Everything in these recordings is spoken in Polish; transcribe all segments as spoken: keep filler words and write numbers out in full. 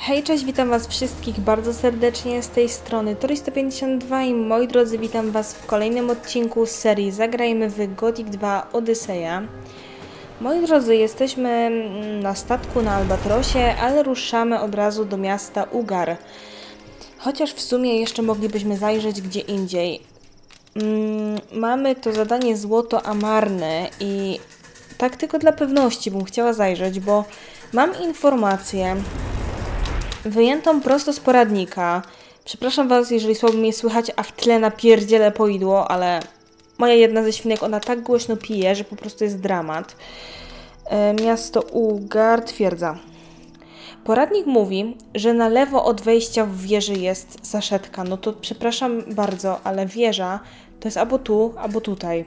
Hej, cześć, witam was wszystkich bardzo serdecznie z tej strony Tori sto pięćdziesiąt dwa i moi drodzy, witam was w kolejnym odcinku z serii Zagrajmy w Gothic dwa Odyseja. Moi drodzy, jesteśmy na statku na Albatrosie, ale ruszamy od razu do miasta Ugar. Chociaż w sumie jeszcze moglibyśmy zajrzeć gdzie indziej. Mm, mamy to zadanie Złoto Amarne i tak tylko dla pewności bym chciała zajrzeć, bo mam informację wyjętą prosto z poradnika. Przepraszam was, jeżeli słabo mnie słychać, a w tle napierdzielę poidło, ale moja jedna ze świnek, ona tak głośno pije, że po prostu jest dramat. E, miasto Ugar, twierdza. Poradnik mówi, że na lewo od wejścia w wieży jest saszetka. No to przepraszam bardzo, ale wieża to jest albo tu, albo tutaj.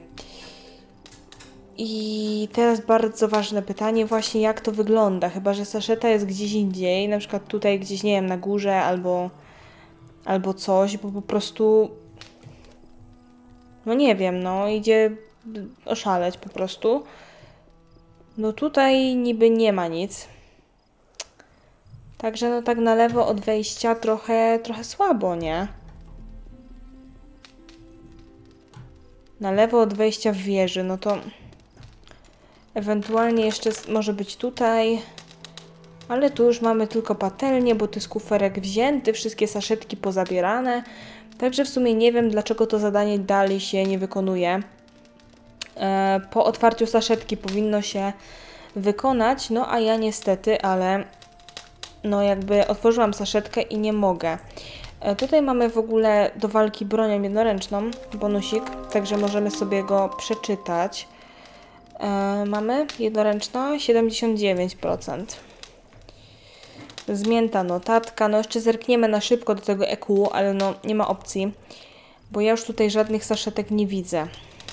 I teraz bardzo ważne pytanie właśnie, jak to wygląda, chyba że saszeta jest gdzieś indziej, na przykład tutaj gdzieś, nie wiem, na górze albo, albo coś, bo po prostu, no nie wiem, no idzie oszaleć po prostu. No tutaj niby nie ma nic. Także no tak na lewo od wejścia trochę, trochę słabo, nie? Na lewo od wejścia w wieży, no to ewentualnie jeszcze może być tutaj, ale tu już mamy tylko patelnię, bo to jest kuferek wzięty, wszystkie saszetki pozabierane. Także w sumie nie wiem, dlaczego to zadanie dalej się nie wykonuje. E, po otwarciu saszetki powinno się wykonać, no a ja niestety, ale no jakby otworzyłam saszetkę i nie mogę. E, tutaj mamy w ogóle do walki bronią jednoręczną, bonusik, także możemy sobie go przeczytać. E, mamy jednoręczna siedemdziesiąt dziewięć procent. Zmięta notatka. No jeszcze zerkniemy na szybko do tego E Q, ale no nie ma opcji, bo ja już tutaj żadnych saszetek nie widzę.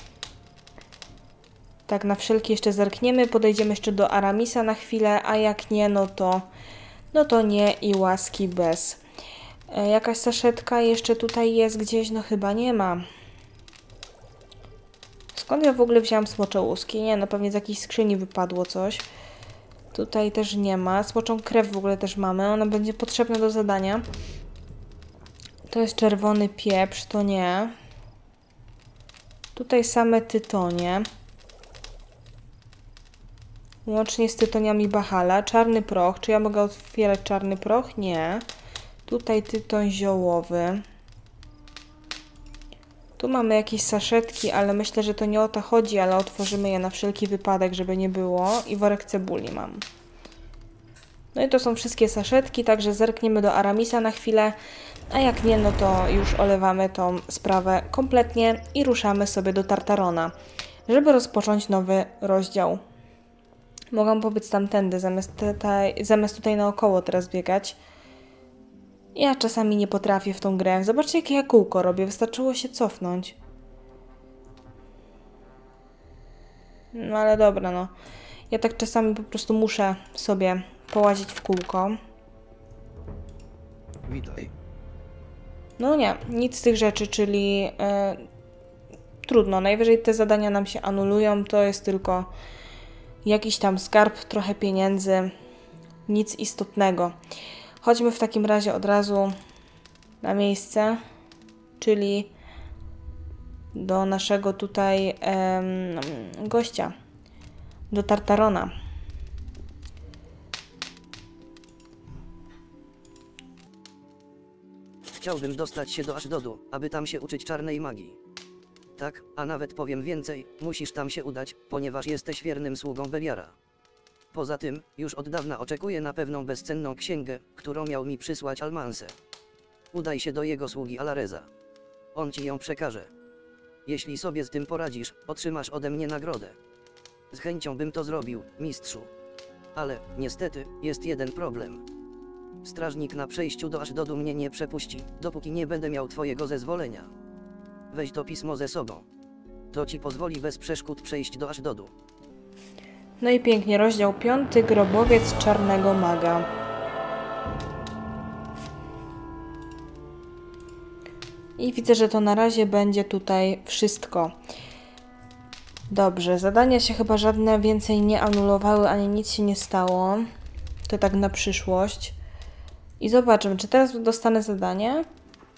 Tak, na wszelki jeszcze zerkniemy, podejdziemy jeszcze do Aramisa na chwilę, a jak nie, no to no to nie i łaski bez. E, jakaś saszetka jeszcze tutaj jest gdzieś? No chyba nie ma. Skąd ja w ogóle wziąłam smocze łuski? Nie, no pewnie z jakiejś skrzyni wypadło coś. Tutaj też nie ma. Smoczą krew w ogóle też mamy. Ona będzie potrzebna do zadania. To jest czerwony pieprz, to nie. Tutaj same tytonie. Łącznie z tytoniami Bahala. Czarny proch. Czy ja mogę otwierać czarny proch? Nie. Tutaj tytoń ziołowy. Tu mamy jakieś saszetki, ale myślę, że to nie o to chodzi, ale otworzymy je na wszelki wypadek, żeby nie było. I worek cebuli mam. No i to są wszystkie saszetki, także zerkniemy do Aramisa na chwilę, a jak nie, no to już olewamy tą sprawę kompletnie i ruszamy sobie do Tartarona, żeby rozpocząć nowy rozdział. Mogłam pobiec tamtędy, zamiast tutaj, zamiast tutaj naokoło teraz biegać. Ja czasami nie potrafię w tą grę. Zobaczcie, jakie ja kółko robię. Wystarczyło się cofnąć. No ale dobra, no. Ja tak czasami po prostu muszę sobie połazić w kółko. Witaj. No nie, nic z tych rzeczy, czyli yy, trudno. Najwyżej te zadania nam się anulują. To jest tylko jakiś tam skarb, trochę pieniędzy. Nic istotnego. Chodźmy w takim razie od razu na miejsce, czyli do naszego tutaj em, gościa, do Tartarona. Chciałbym dostać się do Ashdodu, aby tam się uczyć czarnej magii. Tak, a nawet powiem więcej, musisz tam się udać, ponieważ jesteś wiernym sługą Beliara. Poza tym, już od dawna oczekuję na pewną bezcenną księgę, którą miał mi przysłać Almanse. Udaj się do jego sługi Alareza. On ci ją przekaże. Jeśli sobie z tym poradzisz, otrzymasz ode mnie nagrodę. Z chęcią bym to zrobił, mistrzu. Ale, niestety, jest jeden problem. Strażnik na przejściu do Ashdodu mnie nie przepuści, dopóki nie będę miał twojego zezwolenia. Weź to pismo ze sobą. To ci pozwoli bez przeszkód przejść do Ashdodu. No i pięknie, rozdział piąty, grobowiec czarnego maga. I widzę, że to na razie będzie tutaj wszystko. Dobrze, zadania się chyba żadne więcej nie anulowały, ani nic się nie stało. To tak na przyszłość. I zobaczymy, czy teraz dostanę zadanie.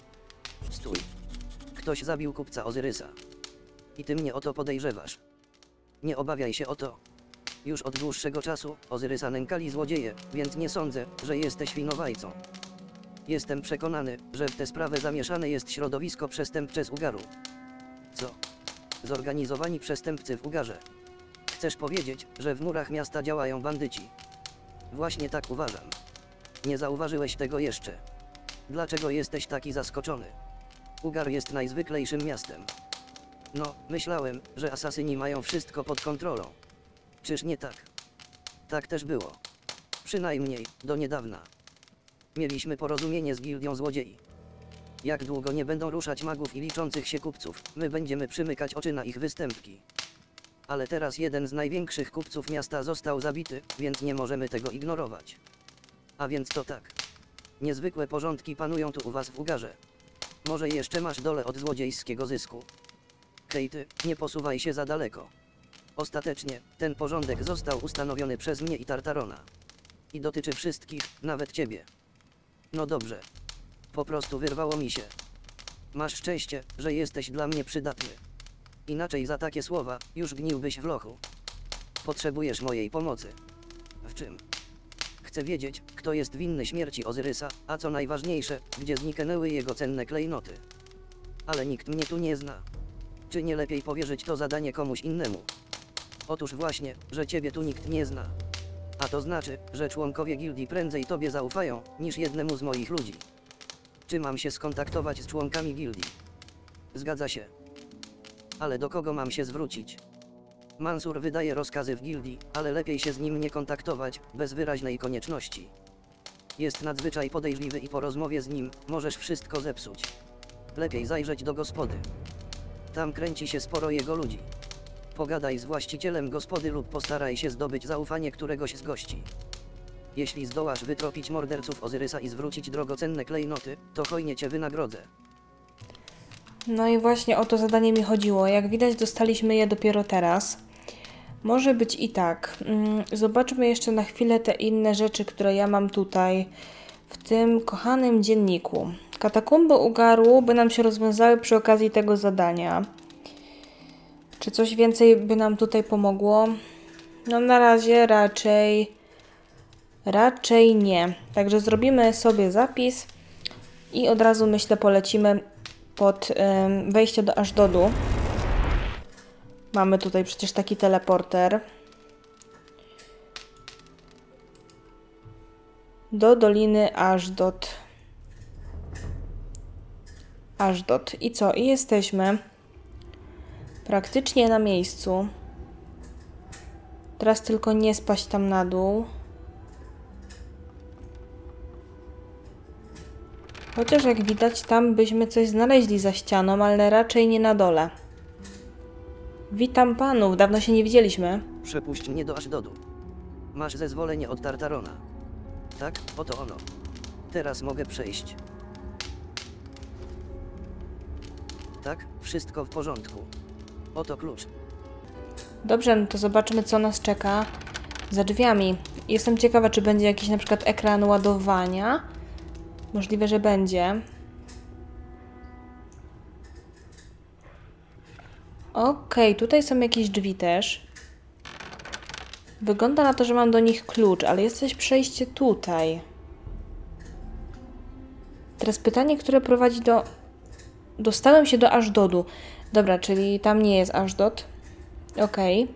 Stój. Ktoś zabił kupca Ozyrysa. I ty mnie o to podejrzewasz. Nie obawiaj się o to. Już od dłuższego czasu Ozyrysa nękali złodzieje, więc nie sądzę, że jesteś winowajcą. Jestem przekonany, że w tę sprawę zamieszane jest środowisko przestępcze z Ugaru. Co? Zorganizowani przestępcy w Ugarze. Chcesz powiedzieć, że w murach miasta działają bandyci? Właśnie tak uważam. Nie zauważyłeś tego jeszcze. Dlaczego jesteś taki zaskoczony? Ugar jest najzwyklejszym miastem. No, myślałem, że asasyni mają wszystko pod kontrolą. Czyż nie tak? Tak też było. Przynajmniej, do niedawna. Mieliśmy porozumienie z gildią złodziei. Jak długo nie będą ruszać magów i liczących się kupców, my będziemy przymykać oczy na ich występki. Ale teraz jeden z największych kupców miasta został zabity, więc nie możemy tego ignorować. A więc to tak. Niezwykłe porządki panują tu u was w Ugarze. Może jeszcze masz dole od złodziejskiego zysku? Kejty, nie posuwaj się za daleko. Ostatecznie, ten porządek został ustanowiony przez mnie i Tartarona. I dotyczy wszystkich, nawet ciebie. No dobrze. Po prostu wyrwało mi się. Masz szczęście, że jesteś dla mnie przydatny. Inaczej za takie słowa, już gniłbyś w lochu. Potrzebujesz mojej pomocy. W czym? Chcę wiedzieć, kto jest winny śmierci Ozyrysa, a co najważniejsze, gdzie zniknęły jego cenne klejnoty. Ale nikt mnie tu nie zna. Czy nie lepiej powierzyć to zadanie komuś innemu? Otóż właśnie, że ciebie tu nikt nie zna. A to znaczy, że członkowie gildii prędzej tobie zaufają, niż jednemu z moich ludzi. Czy mam się skontaktować z członkami gildii? Zgadza się. Ale do kogo mam się zwrócić? Mansur wydaje rozkazy w gildii, ale lepiej się z nim nie kontaktować, bez wyraźnej konieczności. Jest nadzwyczaj podejrzliwy i po rozmowie z nim, możesz wszystko zepsuć. Lepiej zajrzeć do gospody. Tam kręci się sporo jego ludzi. Pogadaj z właścicielem gospody lub postaraj się zdobyć zaufanie któregoś z gości. Jeśli zdołasz wytropić morderców Ozyrysa i zwrócić drogocenne klejnoty, to hojnie cię wynagrodzę. No i właśnie o to zadanie mi chodziło. Jak widać, dostaliśmy je dopiero teraz. Może być i tak. Zobaczmy jeszcze na chwilę te inne rzeczy, które ja mam tutaj w tym kochanym dzienniku. Katakumby Ugaru by nam się rozwiązały przy okazji tego zadania. Czy coś więcej by nam tutaj pomogło? No na razie raczej raczej nie. Także zrobimy sobie zapis i od razu myślę polecimy pod ym, wejście do Ashdodu. Mamy tutaj przecież taki teleporter. Do Doliny Ashdod. Ashdod. I co? I jesteśmy praktycznie na miejscu. Teraz tylko nie spaść tam na dół. Chociaż jak widać, tam byśmy coś znaleźli za ścianą, ale raczej nie na dole. Witam panów, dawno się nie widzieliśmy. Przepuść mnie do Ashdodu. Masz zezwolenie od Tartarona. Tak, oto ono. Teraz mogę przejść. Tak, wszystko w porządku. Oto klucz. Dobrze, no to zobaczmy, co nas czeka za drzwiami. Jestem ciekawa, czy będzie jakiś na przykład ekran ładowania. Możliwe, że będzie. Okej, tutaj są jakieś drzwi też. Wygląda na to, że mam do nich klucz, ale jest coś przejście tutaj. Teraz pytanie, które prowadzi do... Dostałem się do Ashdodu. Dobra, czyli tam nie jest Ashdod. Okej.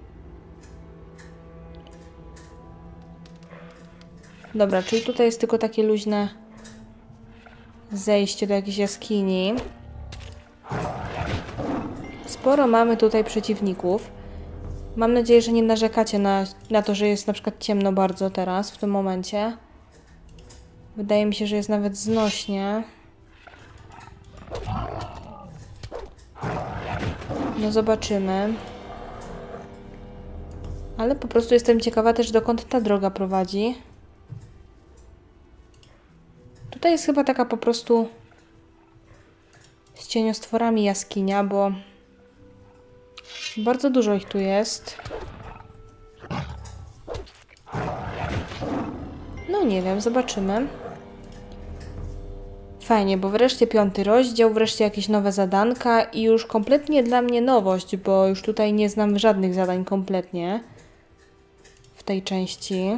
Dobra, czyli tutaj jest tylko takie luźne zejście do jakiejś jaskini. Sporo mamy tutaj przeciwników. Mam nadzieję, że nie narzekacie na, na to, że jest na przykład ciemno bardzo teraz, w tym momencie. Wydaje mi się, że jest nawet znośnie. No zobaczymy. Ale po prostu jestem ciekawa też, dokąd ta droga prowadzi. Tutaj jest chyba taka po prostu z cieniostworami jaskinia, bo bardzo dużo ich tu jest. No nie wiem, zobaczymy. Fajnie, bo wreszcie piąty rozdział, wreszcie jakieś nowe zadanka i już kompletnie dla mnie nowość, bo już tutaj nie znam żadnych zadań kompletnie w tej części.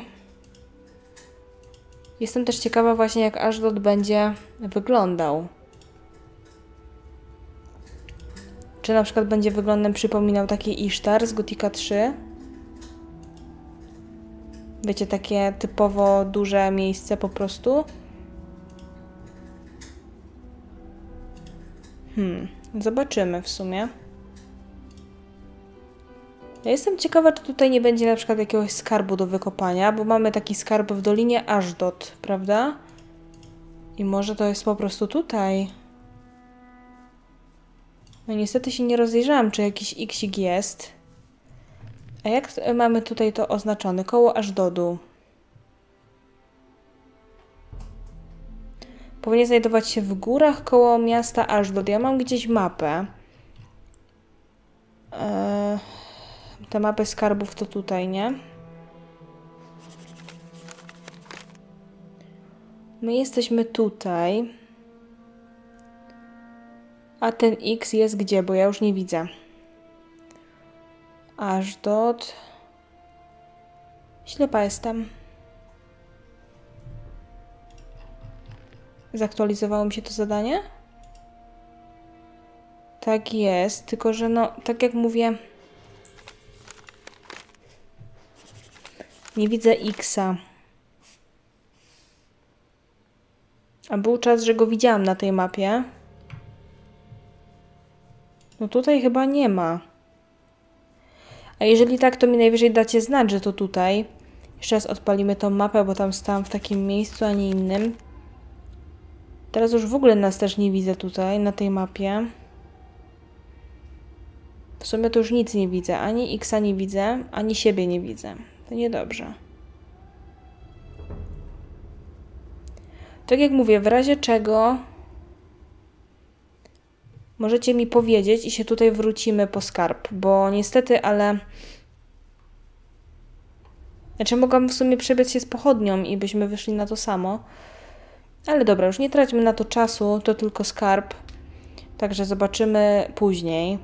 Jestem też ciekawa właśnie, jak Ashdod będzie wyglądał. Czy na przykład będzie wyglądem przypominał taki Ishtar z Gotika trzy? Wiecie, takie typowo duże miejsce po prostu? Hmm, zobaczymy w sumie. Ja jestem ciekawa, czy tutaj nie będzie na przykład jakiegoś skarbu do wykopania, bo mamy taki skarb w Dolinie Ashdod, prawda? I może to jest po prostu tutaj. No niestety się nie rozejrzałam, czy jakiś iksik jest. A jak mamy tutaj to oznaczone? Koło Ashdodu. Powinien znajdować się w górach koło miasta Ashdod. Ja mam gdzieś mapę. Eee, te mapy skarbów to tutaj, nie? My jesteśmy tutaj. A ten X jest gdzie? Bo ja już nie widzę. Ashdod. Ślepa jestem. Zaktualizowało mi się to zadanie? Tak jest, tylko że no, tak jak mówię, nie widzę X-a. A był czas, że go widziałam na tej mapie. No tutaj chyba nie ma. A jeżeli tak, to mi najwyżej dacie znać, że to tutaj. Jeszcze raz odpalimy tą mapę, bo tam stałam w takim miejscu, a nie innym. Teraz już w ogóle nas też nie widzę tutaj, na tej mapie. W sumie to już nic nie widzę. Ani X-a nie widzę, ani siebie nie widzę. To niedobrze. Tak jak mówię, w razie czego możecie mi powiedzieć i się tutaj wrócimy po skarb, bo niestety, ale... Znaczy mogłam w sumie przebiec się z pochodnią i byśmy wyszli na to samo. Ale dobra, już nie traćmy na to czasu, to tylko skarb. Także zobaczymy później.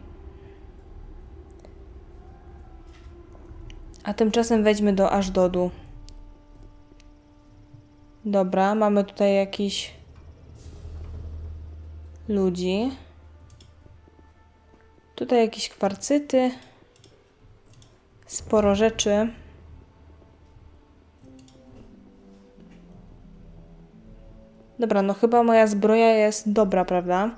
A tymczasem wejdźmy do Ashdodu. Dobra, mamy tutaj jakiś ludzi. Tutaj jakieś kwarcyty. Sporo rzeczy. Dobra, no chyba moja zbroja jest dobra, prawda?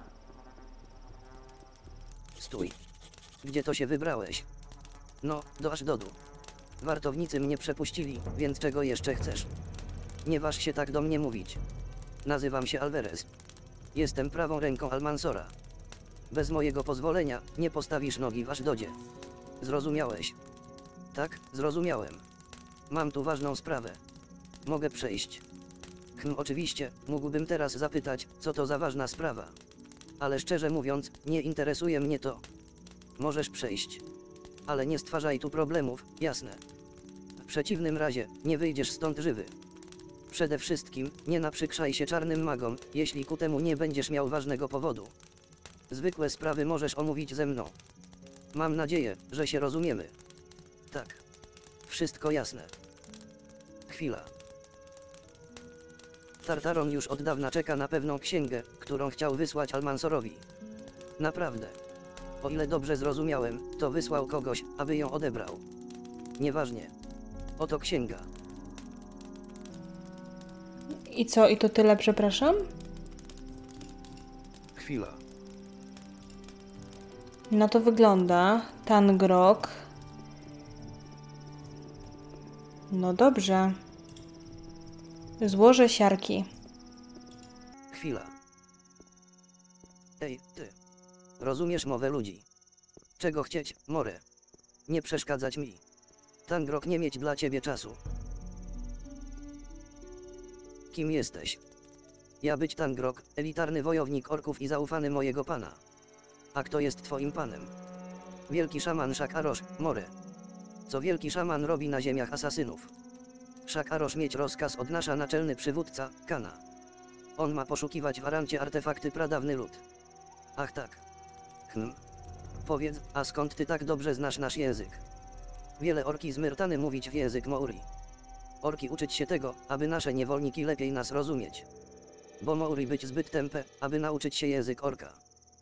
Stój. Gdzie to się wybrałeś? No, do Ashdodu. Wartownicy mnie przepuścili, więc czego jeszcze chcesz? Nie waż się tak do mnie mówić. Nazywam się Alvarez. Jestem prawą ręką Almansora. Bez mojego pozwolenia nie postawisz nogi w Ashdodzie. Zrozumiałeś? Tak, zrozumiałem. Mam tu ważną sprawę. Mogę przejść. Hm, oczywiście, mógłbym teraz zapytać, co to za ważna sprawa. Ale szczerze mówiąc, nie interesuje mnie to. Możesz przejść. Ale nie stwarzaj tu problemów, jasne. W przeciwnym razie, nie wyjdziesz stąd żywy. Przede wszystkim, nie naprzykrzaj się czarnym magom, jeśli ku temu nie będziesz miał ważnego powodu. Zwykłe sprawy możesz omówić ze mną. Mam nadzieję, że się rozumiemy. Tak. Wszystko jasne. Chwila. Tartaron już od dawna czeka na pewną księgę, którą chciał wysłać Almansorowi. Naprawdę. O ile dobrze zrozumiałem, to wysłał kogoś, aby ją odebrał. Nieważnie. Oto księga. I co? I to tyle, przepraszam? Chwila. No to wygląda. Tangrok. No dobrze. Złożę siarki. Chwila. Ej, ty. Rozumiesz mowę ludzi. Czego chcieć, more? Nie przeszkadzać mi. Tangrok nie mieć dla ciebie czasu. Kim jesteś? Ja być Tangrok, elitarny wojownik orków i zaufany mojego pana. A kto jest twoim panem? Wielki szaman Shakarosh, more. Co wielki szaman robi na ziemiach asasynów? Shakarosh mieć rozkaz od nasza naczelny przywódca, Kana. On ma poszukiwać w Arancie artefakty pradawny lud. Ach tak. Hm. Powiedz, a skąd ty tak dobrze znasz nasz język? Wiele orki z Myrtany mówić w język Maori. Orki uczyć się tego, aby nasze niewolniki lepiej nas rozumieć. Bo Maori być zbyt tępe, aby nauczyć się język orka.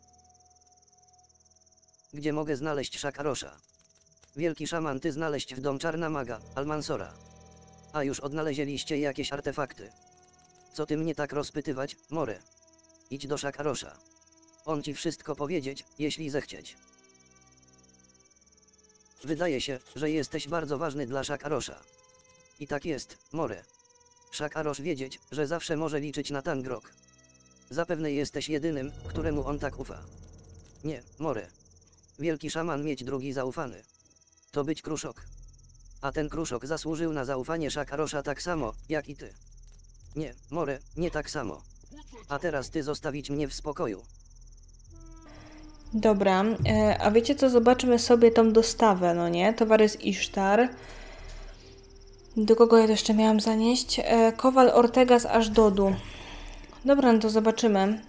Gdzie mogę znaleźć Shakarosha? Wielki szaman ty znaleźć w dom czarna maga, Almansora. A już odnaleźliście jakieś artefakty. Co ty mnie tak rozpytywać, More? Idź do Shakarosha. On ci wszystko powiedzieć, jeśli zechcieć. Wydaje się, że jesteś bardzo ważny dla Shakarosha. I tak jest, More. Shakarosh wiedzieć, że zawsze może liczyć na Tangrok. Zapewne jesteś jedynym, któremu on tak ufa. Nie, More. Wielki szaman mieć drugi zaufany. To być Kruszok. A ten Kruszok zasłużył na zaufanie Shakarosha tak samo, jak i ty. Nie, More, nie tak samo. A teraz ty zostawić mnie w spokoju. Dobra, e, a wiecie co? Zobaczmy sobie tą dostawę, no nie? Towary z Isztar. Do kogo ja to jeszcze miałam zanieść? E, Kowal Ortega z Ashdodu. Dobra, no to zobaczymy.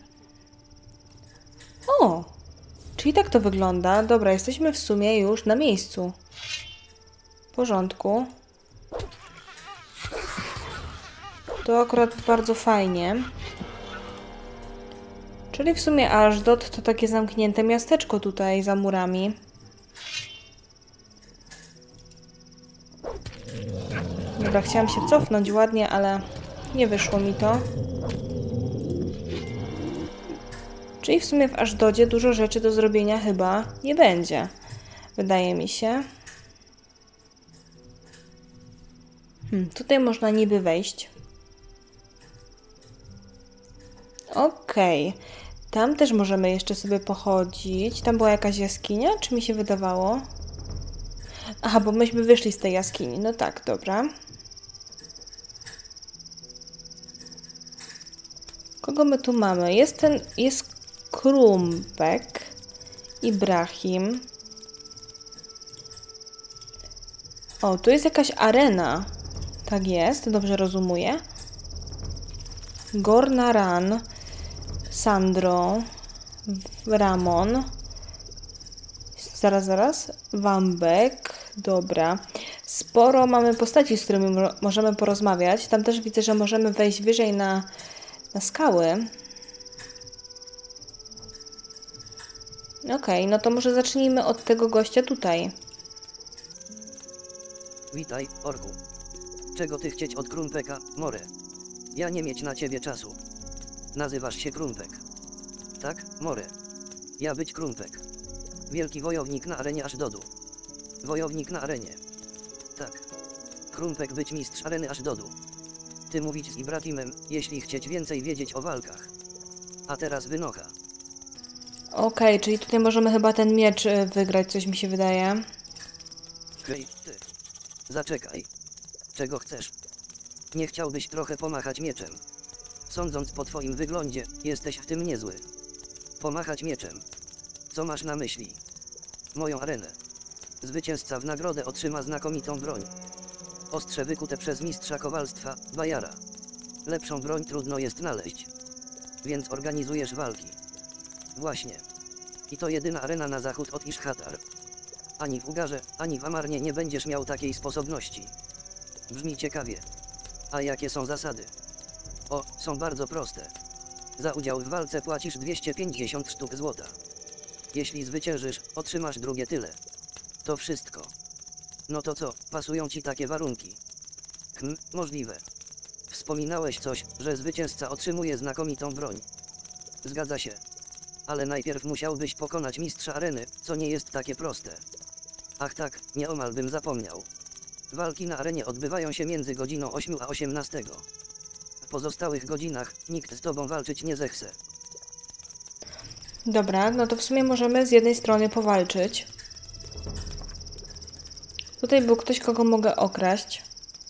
O! Czyli tak to wygląda. Dobra, jesteśmy w sumie już na miejscu. W porządku. To akurat bardzo fajnie. Czyli w sumie Ashdod to takie zamknięte miasteczko tutaj za murami. Dobra, chciałam się cofnąć ładnie, ale nie wyszło mi to. Czyli w sumie w Ashdodzie dużo rzeczy do zrobienia chyba nie będzie. Wydaje mi się. Hmm, tutaj można niby wejść. Okej. Okay. Tam też możemy jeszcze sobie pochodzić. Tam była jakaś jaskinia? Czy mi się wydawało? Aha, bo myśmy wyszli z tej jaskini. No tak, dobra. Kogo my tu mamy? Jest ten... Jest Krumpek. Ibrahim. O, tu jest jakaś arena. Tak jest, dobrze rozumuję. Gornaran. Sandro. Ramon. Zaraz, zaraz. Wambek. Dobra. Sporo mamy postaci, z którymi mo możemy porozmawiać. Tam też widzę, że możemy wejść wyżej na, na skały. Okej, okay, no to może zacznijmy od tego gościa tutaj. Witaj, orku. Czego ty chcieć od Krumpeka, More? Ja nie mieć na ciebie czasu. Nazywasz się Krumpek. Tak, More. Ja być Krumpek. Wielki wojownik na arenie Ashdodu. Wojownik na arenie. Tak. Krumpek być mistrz areny Ashdodu. Ty mówić z Ibrahimem, jeśli chcieć więcej wiedzieć o walkach. A teraz wynocha. Okej, okay, czyli tutaj możemy chyba ten miecz wygrać, coś mi się wydaje. Hej, ty. Zaczekaj. Czego chcesz? Nie chciałbyś trochę pomachać mieczem? Sądząc po twoim wyglądzie, jesteś w tym niezły. Pomachać mieczem. Co masz na myśli? Moją arenę. Zwycięzca w nagrodę otrzyma znakomitą broń. Ostrze wykute przez mistrza kowalstwa, Bajara. Lepszą broń trudno jest znaleźć. Więc organizujesz walki. Właśnie. I to jedyna arena na zachód od Ishhatar. Ani w Ugarze, ani w Amarnie nie będziesz miał takiej sposobności. Brzmi ciekawie. A jakie są zasady? O, są bardzo proste. Za udział w walce płacisz dwieście pięćdziesiąt sztuk złota. Jeśli zwyciężysz, otrzymasz drugie tyle. To wszystko. No to co, pasują ci takie warunki? Hm, możliwe. Wspominałeś coś, że zwycięzca otrzymuje znakomitą broń. Zgadza się. Ale najpierw musiałbyś pokonać mistrza areny, co nie jest takie proste. Ach tak, nieomal bym zapomniał. Walki na arenie odbywają się między godziną ósmą a osiemnastą. W pozostałych godzinach nikt z tobą walczyć nie zechce. Dobra, no to w sumie możemy z jednej strony powalczyć. Tutaj był ktoś, kogo mogę okraść.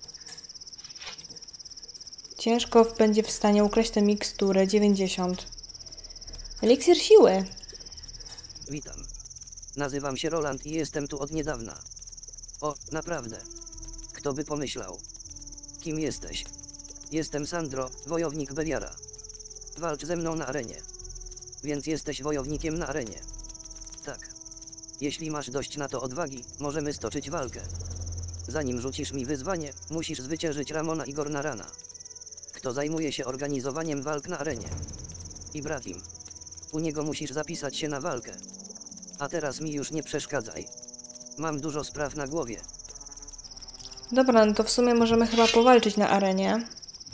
Ciężko będzie w stanie ukraść tę miksturę. dziewięćdziesiąt. Eliksir siły. Witam. Nazywam się Roland i jestem tu od niedawna. O, naprawdę. Kto by pomyślał? Kim jesteś? Jestem Sandro, wojownik Beliara. walcz ze mną na arenie. Więc jesteś wojownikiem na arenie. Tak. Jeśli masz dość na to odwagi, możemy stoczyć walkę. Zanim rzucisz mi wyzwanie, musisz zwyciężyć Ramona i Gornarana. Kto zajmuje się organizowaniem walk na arenie? Ibrahim. U niego musisz zapisać się na walkę. A teraz mi już nie przeszkadzaj. Mam dużo spraw na głowie. Dobra, no to w sumie możemy chyba powalczyć na arenie.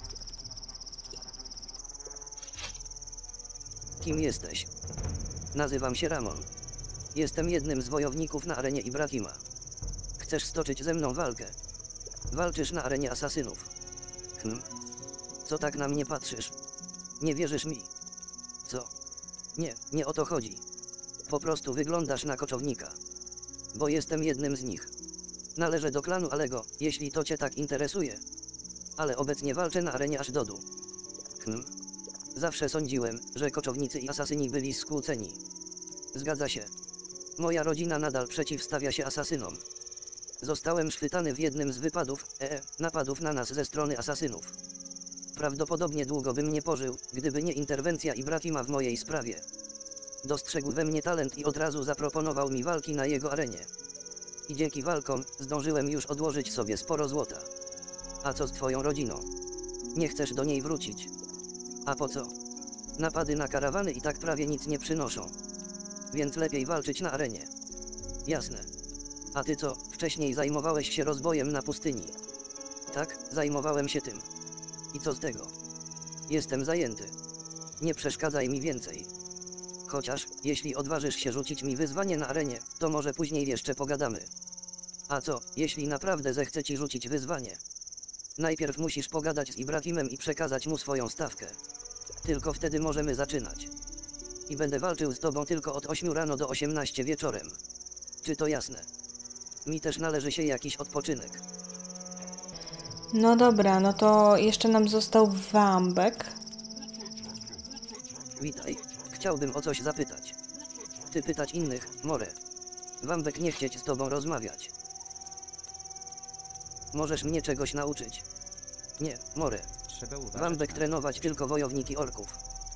Kim jesteś? Nazywam się Ramon. Jestem jednym z wojowników na arenie Ibrahima. Chcesz stoczyć ze mną walkę? Walczysz na arenie asasynów. Hm? Co tak na mnie patrzysz? Nie wierzysz mi? Co? Nie, nie o to chodzi. Po prostu wyglądasz na koczownika. Bo jestem jednym z nich. Należę do klanu Alego, jeśli to cię tak interesuje. Ale obecnie walczę na arenie Ashdodu. Hm? Zawsze sądziłem, że koczownicy i asasyni byli skłóceni. Zgadza się. Moja rodzina nadal przeciwstawia się asasynom. Zostałem schwytany w jednym z wypadów, ee, napadów na nas ze strony asasynów. Prawdopodobnie długo bym nie pożył, gdyby nie interwencja Ibrahima w mojej sprawie. Dostrzegł we mnie talent i od razu zaproponował mi walki na jego arenie. I dzięki walkom zdążyłem już odłożyć sobie sporo złota. A co z twoją rodziną? Nie chcesz do niej wrócić? A po co? Napady na karawany i tak prawie nic nie przynoszą. Więc lepiej walczyć na arenie. Jasne. A ty co, wcześniej zajmowałeś się rozbojem na pustyni? Tak, zajmowałem się tym. I co z tego? Jestem zajęty. Nie przeszkadzaj mi więcej. Chociaż, jeśli odważysz się rzucić mi wyzwanie na arenie, to może później jeszcze pogadamy. A co, jeśli naprawdę zechce ci rzucić wyzwanie? Najpierw musisz pogadać z Ibrahimem i przekazać mu swoją stawkę. Tylko wtedy możemy zaczynać. I będę walczył z tobą tylko od ośmiu rano do osiemnastu wieczorem. Czy to jasne? Mi też należy się jakiś odpoczynek. No dobra, no to jeszcze nam został Wambek. Witaj. Chciałbym o coś zapytać. Ty pytać innych, More. Wambek nie chcieć z tobą rozmawiać. Możesz mnie czegoś nauczyć? Nie, More. Wambek trenować tylko wojowniki orków.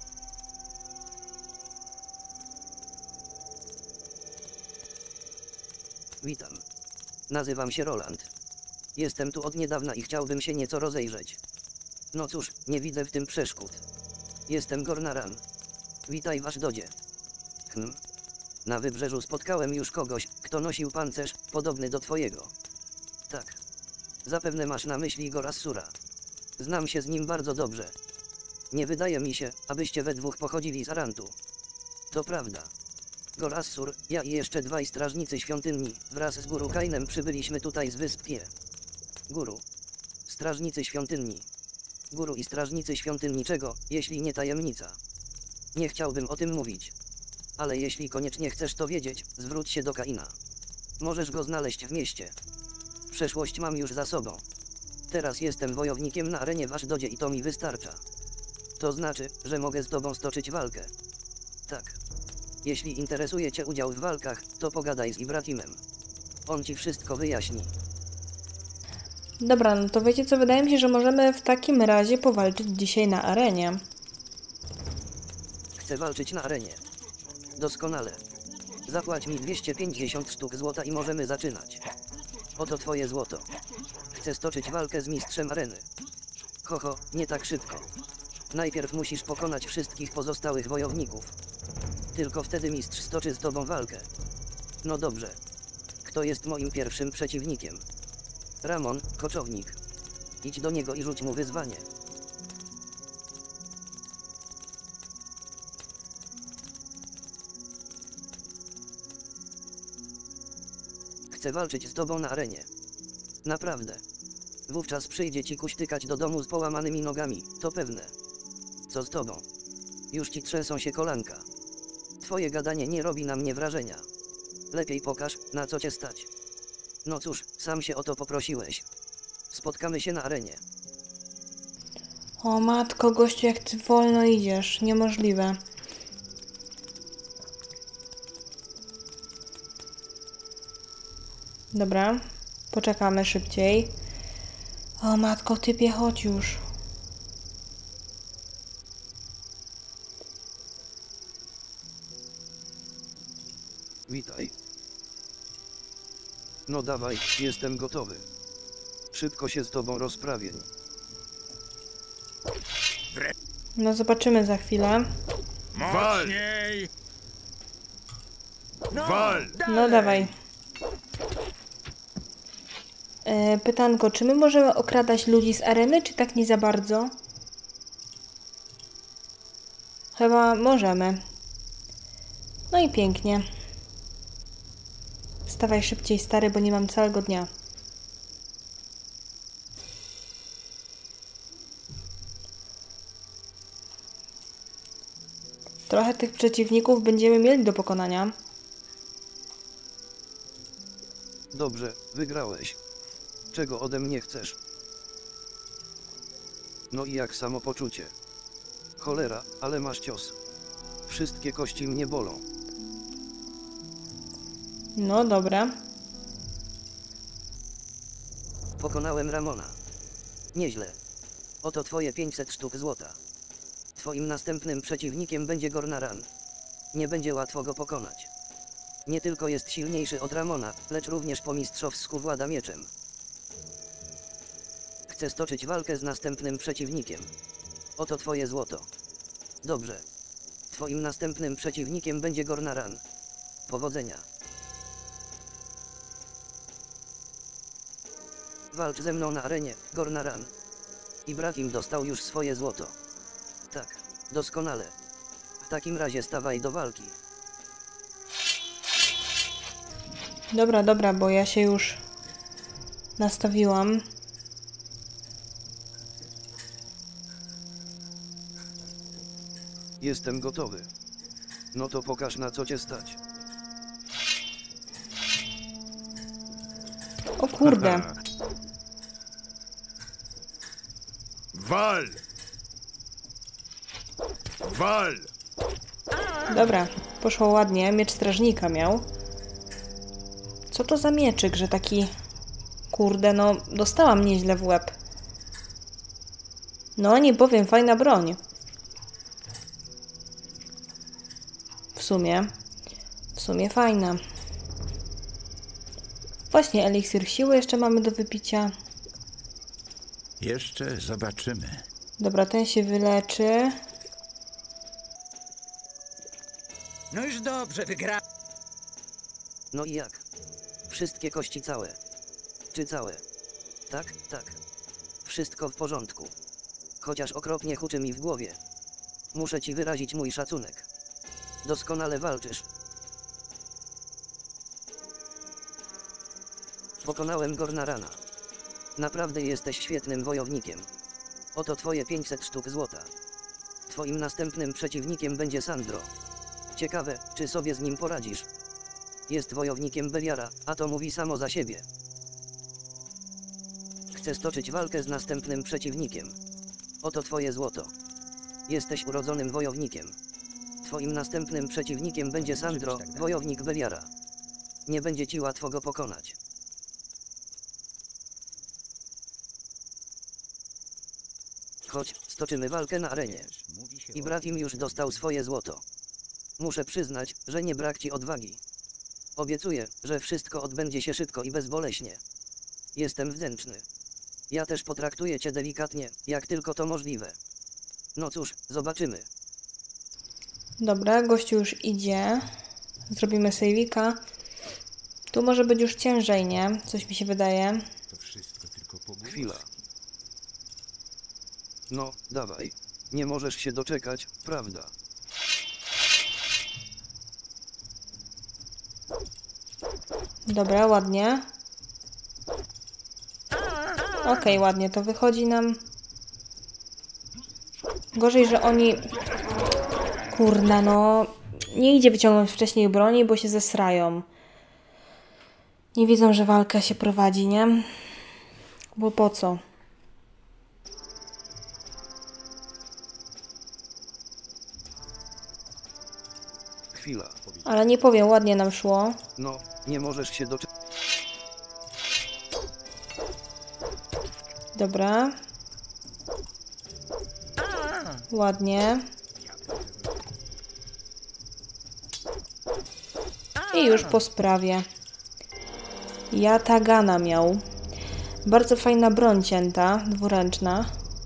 Witam. Nazywam się Roland. Jestem tu od niedawna i chciałbym się nieco rozejrzeć. No cóż, nie widzę w tym przeszkód. Jestem Gornaran. Witaj w Ashdodzie. Hm. Na wybrzeżu spotkałem już kogoś, kto nosił pancerz, podobny do twojego. Tak. Zapewne masz na myśli Gorassura. Znam się z nim bardzo dobrze. Nie wydaje mi się, abyście we dwóch pochodzili z Arantu. To prawda. Gorassur, ja i jeszcze dwaj strażnicy świątyni, wraz z Guru Kainem przybyliśmy tutaj z wysp Kie. Guru. Strażnicy świątyni. Guru i strażnicy świątyni czego, jeśli nie tajemnica? Nie chciałbym o tym mówić. Ale jeśli koniecznie chcesz to wiedzieć, zwróć się do Kaina. Możesz go znaleźć w mieście. Przeszłość mam już za sobą. Teraz jestem wojownikiem na arenie w Ashdodzie i to mi wystarcza. To znaczy, że mogę z tobą stoczyć walkę. Tak. Jeśli interesuje cię udział w walkach, to pogadaj z Ibrahimem. On ci wszystko wyjaśni. Dobra, no to wiecie co, wydaje mi się, że możemy w takim razie powalczyć dzisiaj na arenie. Chcę walczyć na arenie. Doskonale. Zapłać mi dwieście pięćdziesiąt sztuk złota i możemy zaczynać. Oto twoje złoto. Chcę stoczyć walkę z mistrzem areny. Ho ho, nie tak szybko. Najpierw musisz pokonać wszystkich pozostałych wojowników. Tylko wtedy mistrz stoczy z tobą walkę. No dobrze. Kto jest moim pierwszym przeciwnikiem? Ramon, koczownik. Idź do niego i rzuć mu wyzwanie. Chcę walczyć z tobą na arenie. Naprawdę. Wówczas przyjdzie ci kuśtykać do domu z połamanymi nogami, to pewne. Co z tobą? Już ci trzęsą się kolanka. Twoje gadanie nie robi na mnie wrażenia. Lepiej pokaż, na co cię stać. No cóż, sam się o to poprosiłeś. Spotkamy się na arenie. O matko, gościu, jak ty wolno idziesz. Niemożliwe. Dobra, poczekamy szybciej. O matko, typie, chodź już. Witaj. No dawaj, jestem gotowy. Szybko się z tobą rozprawię. No zobaczymy za chwilę. Mocniej! No, Wal! No dawaj. E, pytanko, czy my możemy okradać ludzi z areny, czy tak nie za bardzo? Chyba możemy. No i pięknie. Wstawaj szybciej, stary, bo nie mam całego dnia. Trochę tych przeciwników będziemy mieli do pokonania. Dobrze, wygrałeś. Czego ode mnie chcesz? No i jak samopoczucie? Cholera, ale masz cios. Wszystkie kości mnie bolą. No dobra. Pokonałem Ramona. Nieźle. Oto twoje pięćset sztuk złota. Twoim następnym przeciwnikiem będzie Gornaran. Nie będzie łatwo go pokonać. Nie tylko jest silniejszy od Ramona, lecz również po mistrzowsku włada mieczem. Chcę stoczyć walkę z następnym przeciwnikiem. Oto twoje złoto. Dobrze. Twoim następnym przeciwnikiem będzie Gornaran. Powodzenia. Walcz ze mną na arenie, Gornaran. Ibrahim dostał już swoje złoto. Tak, doskonale. W takim razie stawaj do walki. Dobra, dobra, bo ja się już nastawiłam. Jestem gotowy. No to pokaż, na co cię stać. O kurde. Wal! Wal! Dobra, poszło ładnie. Miecz strażnika miał. Co to za mieczyk, że taki... Kurde, no dostałam nieźle w łeb. No nie powiem, fajna broń. W sumie. W sumie fajna. Właśnie, eliksir siły jeszcze mamy do wypicia. Jeszcze zobaczymy. Dobra, ten się wyleczy. No już dobrze, wygra... No i jak? Wszystkie kości całe. Czy całe? Tak, tak. Wszystko w porządku. Chociaż okropnie huczy mi w głowie. Muszę ci wyrazić mój szacunek. Doskonale walczysz. Pokonałem Gornarana. Naprawdę jesteś świetnym wojownikiem. Oto twoje pięćset sztuk złota. Twoim następnym przeciwnikiem będzie Sandro. Ciekawe, czy sobie z nim poradzisz. Jest wojownikiem Beliara, a to mówi samo za siebie. Chcę stoczyć walkę z następnym przeciwnikiem. Oto twoje złoto. Jesteś urodzonym wojownikiem. Twoim następnym przeciwnikiem będzie Sandro, wojownik Beliara. Nie będzie ci łatwo go pokonać. Chodź, stoczymy walkę na arenie. Ibrahim już dostał swoje złoto. Muszę przyznać, że nie brak ci odwagi. Obiecuję, że wszystko odbędzie się szybko i bezboleśnie. Jestem wdzięczny. Ja też potraktuję cię delikatnie, jak tylko to możliwe. No cóż, zobaczymy. Dobra, gościu już idzie. Zrobimy sejwika. Tu może być już ciężej, nie? Coś mi się wydaje. To wszystko tylko pogłoski. Chwila. No, dawaj. Nie możesz się doczekać, prawda? Dobra, ładnie. Okej, okay, ładnie to wychodzi nam. Gorzej, że oni... Kurna, no... Nie idzie wyciągnąć wcześniej broni, bo się zesrają. Nie wiedzą, że walka się prowadzi, nie? Bo po co? Chwila. Ale nie powiem, ładnie nam szło. No, nie możesz się doczekać. Dobra. Ładnie. I już po sprawie. Yatagana miał. Bardzo fajna broń cięta, dwuręczna.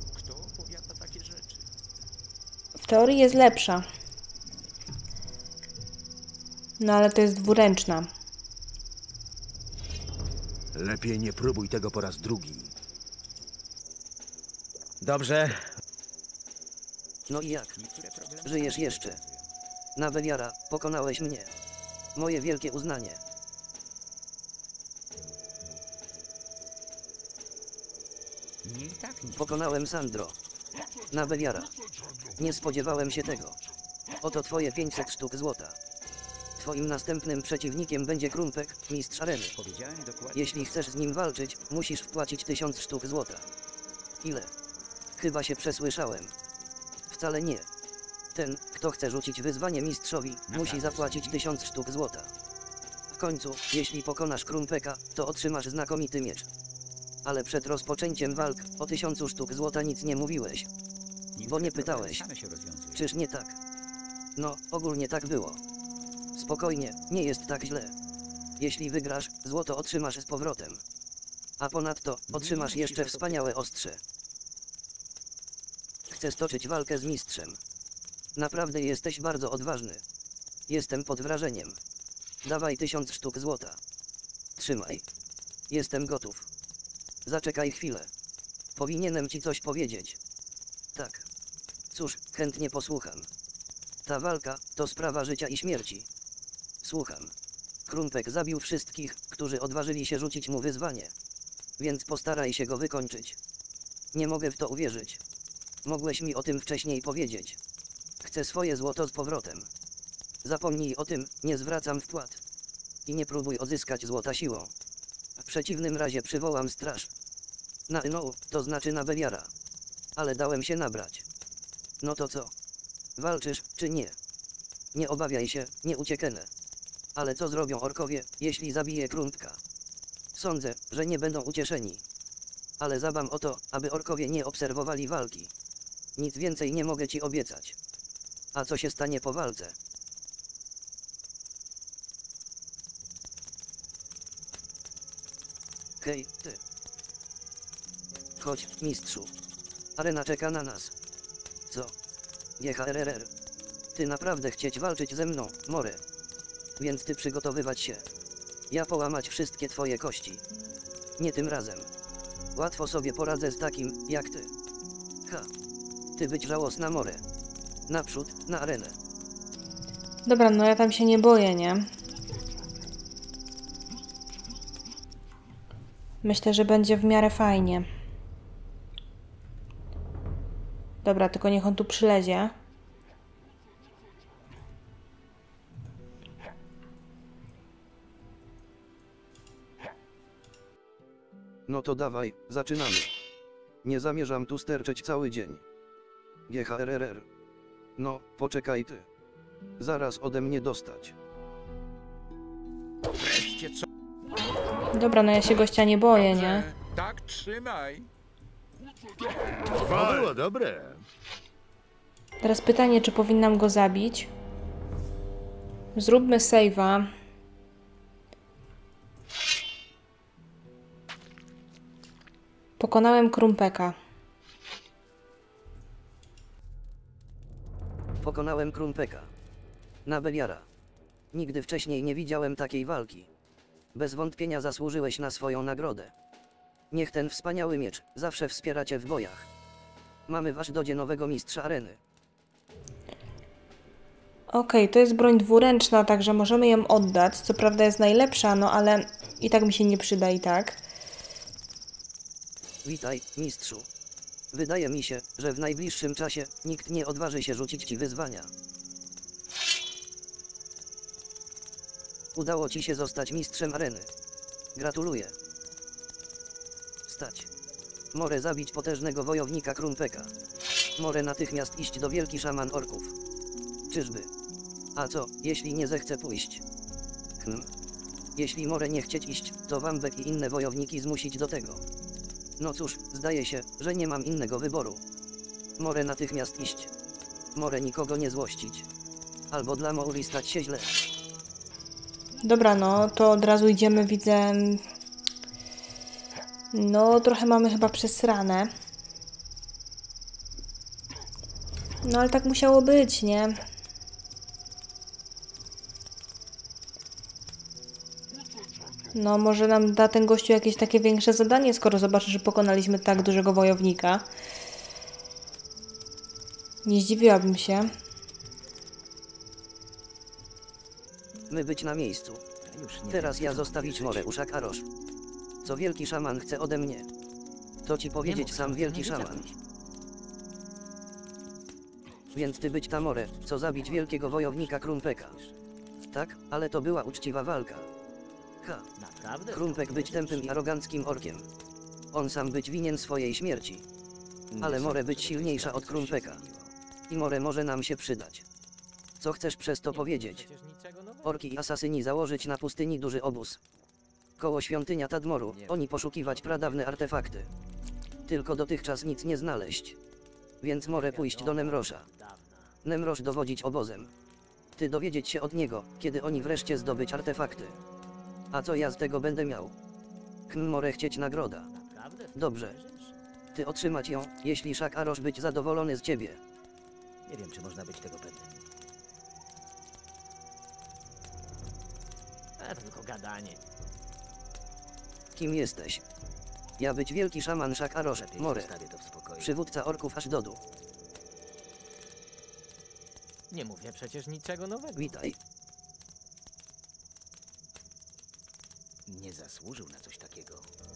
W teorii jest lepsza. No ale to jest dwuręczna. Lepiej nie próbuj tego po raz drugi. Dobrze. No i jak? Żyjesz jeszcze. Na Beliara pokonałeś mnie. Moje wielkie uznanie. Nie tak nie. Pokonałem Sandro. Na Beliara. Nie spodziewałem się tego. Oto twoje pięćset sztuk złota. Twoim następnym przeciwnikiem będzie Krumpek, mistrz areny. Powiedziałem dokładnie. Jeśli chcesz z nim walczyć, musisz wpłacić tysiąc sztuk złota. Ile? Chyba się przesłyszałem. Wcale nie. Ten, kto chce rzucić wyzwanie mistrzowi, musi zapłacić tysiąc sztuk złota. W końcu, jeśli pokonasz Krumpeka, to otrzymasz znakomity miecz. Ale przed rozpoczęciem walk o tysiącu sztuk złota nic nie mówiłeś. Bo nie pytałeś. Same się rozwiązują. Czyż nie tak? No, ogólnie tak było. Spokojnie, nie jest tak źle. Jeśli wygrasz, złoto otrzymasz z powrotem. A ponadto, otrzymasz jeszcze wspaniałe ostrze. Chcę stoczyć walkę z mistrzem. Naprawdę jesteś bardzo odważny. Jestem pod wrażeniem. Dawaj tysiąc sztuk złota. Trzymaj. Jestem gotów. Zaczekaj chwilę. Powinienem ci coś powiedzieć. Tak. Cóż, chętnie posłucham. Ta walka to sprawa życia i śmierci. Słucham. Krumpek zabił wszystkich, którzy odważyli się rzucić mu wyzwanie. Więc postaraj się go wykończyć. Nie mogę w to uwierzyć. Mogłeś mi o tym wcześniej powiedzieć. Chcę swoje złoto z powrotem. Zapomnij o tym, nie zwracam wpłat. I nie próbuj odzyskać złota siłą. W przeciwnym razie przywołam straż. Na no, to znaczy na Beliara. Ale dałem się nabrać. No to co? Walczysz, czy nie? Nie obawiaj się, nie ucieknę. Ale co zrobią orkowie, jeśli zabiję Krumpka? Sądzę, że nie będą ucieszeni. Ale zadbam o to, aby orkowie nie obserwowali walki. Nic więcej nie mogę ci obiecać. A co się stanie po walce? Hej, ty. Chodź, mistrzu. Arena czeka na nas. Co? G H R R R. Ty naprawdę chcieć walczyć ze mną, More. Więc ty przygotowywać się. Ja połamać wszystkie twoje kości. Nie tym razem. Łatwo sobie poradzę z takim, jak ty. Ha. Ty być żałosna, More. Naprzód, na arenę. Dobra, no ja tam się nie boję, nie? Myślę, że będzie w miarę fajnie. Dobra, tylko niech on tu przylezie. No to dawaj, zaczynamy. Nie zamierzam tu sterczeć cały dzień. G H R R R. No, poczekaj ty. Zaraz ode mnie dostać. Wreszcie co? Dobra, no ja się gościa nie boję, nie? Tak trzymaj. To było dobre. Teraz pytanie, czy powinnam go zabić? Zróbmy save'a. Pokonałem Krumpeka. Pokonałem Krumpeka. Na Beliara. Nigdy wcześniej nie widziałem takiej walki. Bez wątpienia zasłużyłeś na swoją nagrodę. Niech ten wspaniały miecz zawsze wspiera cię w bojach. Mamy w Ashdodzie nowego mistrza areny. Okej, okay, to jest broń dwuręczna, także możemy ją oddać. Co prawda jest najlepsza, no ale i tak mi się nie przyda i tak. Witaj, mistrzu. Wydaje mi się, że w najbliższym czasie nikt nie odważy się rzucić ci wyzwania. Udało ci się zostać mistrzem areny. Gratuluję. Stać. More zabić potężnego wojownika Krumpeka. More natychmiast iść do wielki szaman orków. Czyżby? A co, jeśli nie zechce pójść? Hm. Jeśli More nie chcieć iść, to Wambek i inne wojowniki zmusić do tego. No cóż, zdaje się, że nie mam innego wyboru. More natychmiast iść. More nikogo nie złościć. Albo dla Mauri stać się źle. Dobra, no to od razu idziemy, widzę... No, trochę mamy chyba przesrane. No, ale tak musiało być, nie? No, może nam da ten gościu jakieś takie większe zadanie, skoro zobaczy, że pokonaliśmy tak dużego wojownika. Nie zdziwiłabym się. My być na miejscu. Już nie Teraz wiem, ja co zostawić powiedzieć. Morę Uszak Arosz. Co wielki szaman chce ode mnie? To ci Nie powiedzieć mów, sam że wielki nie szaman. wiedziałeś. Więc ty być ta Morę, co zabić wielkiego wojownika Krumpeka. Tak, ale to była uczciwa walka. Ha, Naprawdę? Krumpek być tępym i aroganckim orkiem. On sam być winien swojej śmierci. Ale Morę być silniejsza od Krumpeka. I Morę może nam się przydać. Co chcesz przez to powiedzieć? Orki i asasyni założyć na pustyni duży obóz. Koło świątynia Tadmoru, oni poszukiwać pradawne artefakty. Tylko dotychczas nic nie znaleźć. Więc Morę pójść do Nemrosza. Nemrosz dowodzić obozem. Ty dowiedzieć się od niego, kiedy oni wreszcie zdobyć artefakty. A co ja z tego będę miał? Hm, Morę chcieć nagroda. Dobrze. Ty otrzymać ją, jeśli Szak Arosz być zadowolony z ciebie. Nie wiem, czy można być tego pewnym. A tylko gadanie. Kim jesteś? Ja być wielki szaman Szak Arosz, Lepiej Morę. zostawię to w spokoju. Przywódca orków Aszdodu. Nie mówię przecież niczego nowego. Witaj. Nie zasłużył na coś takiego.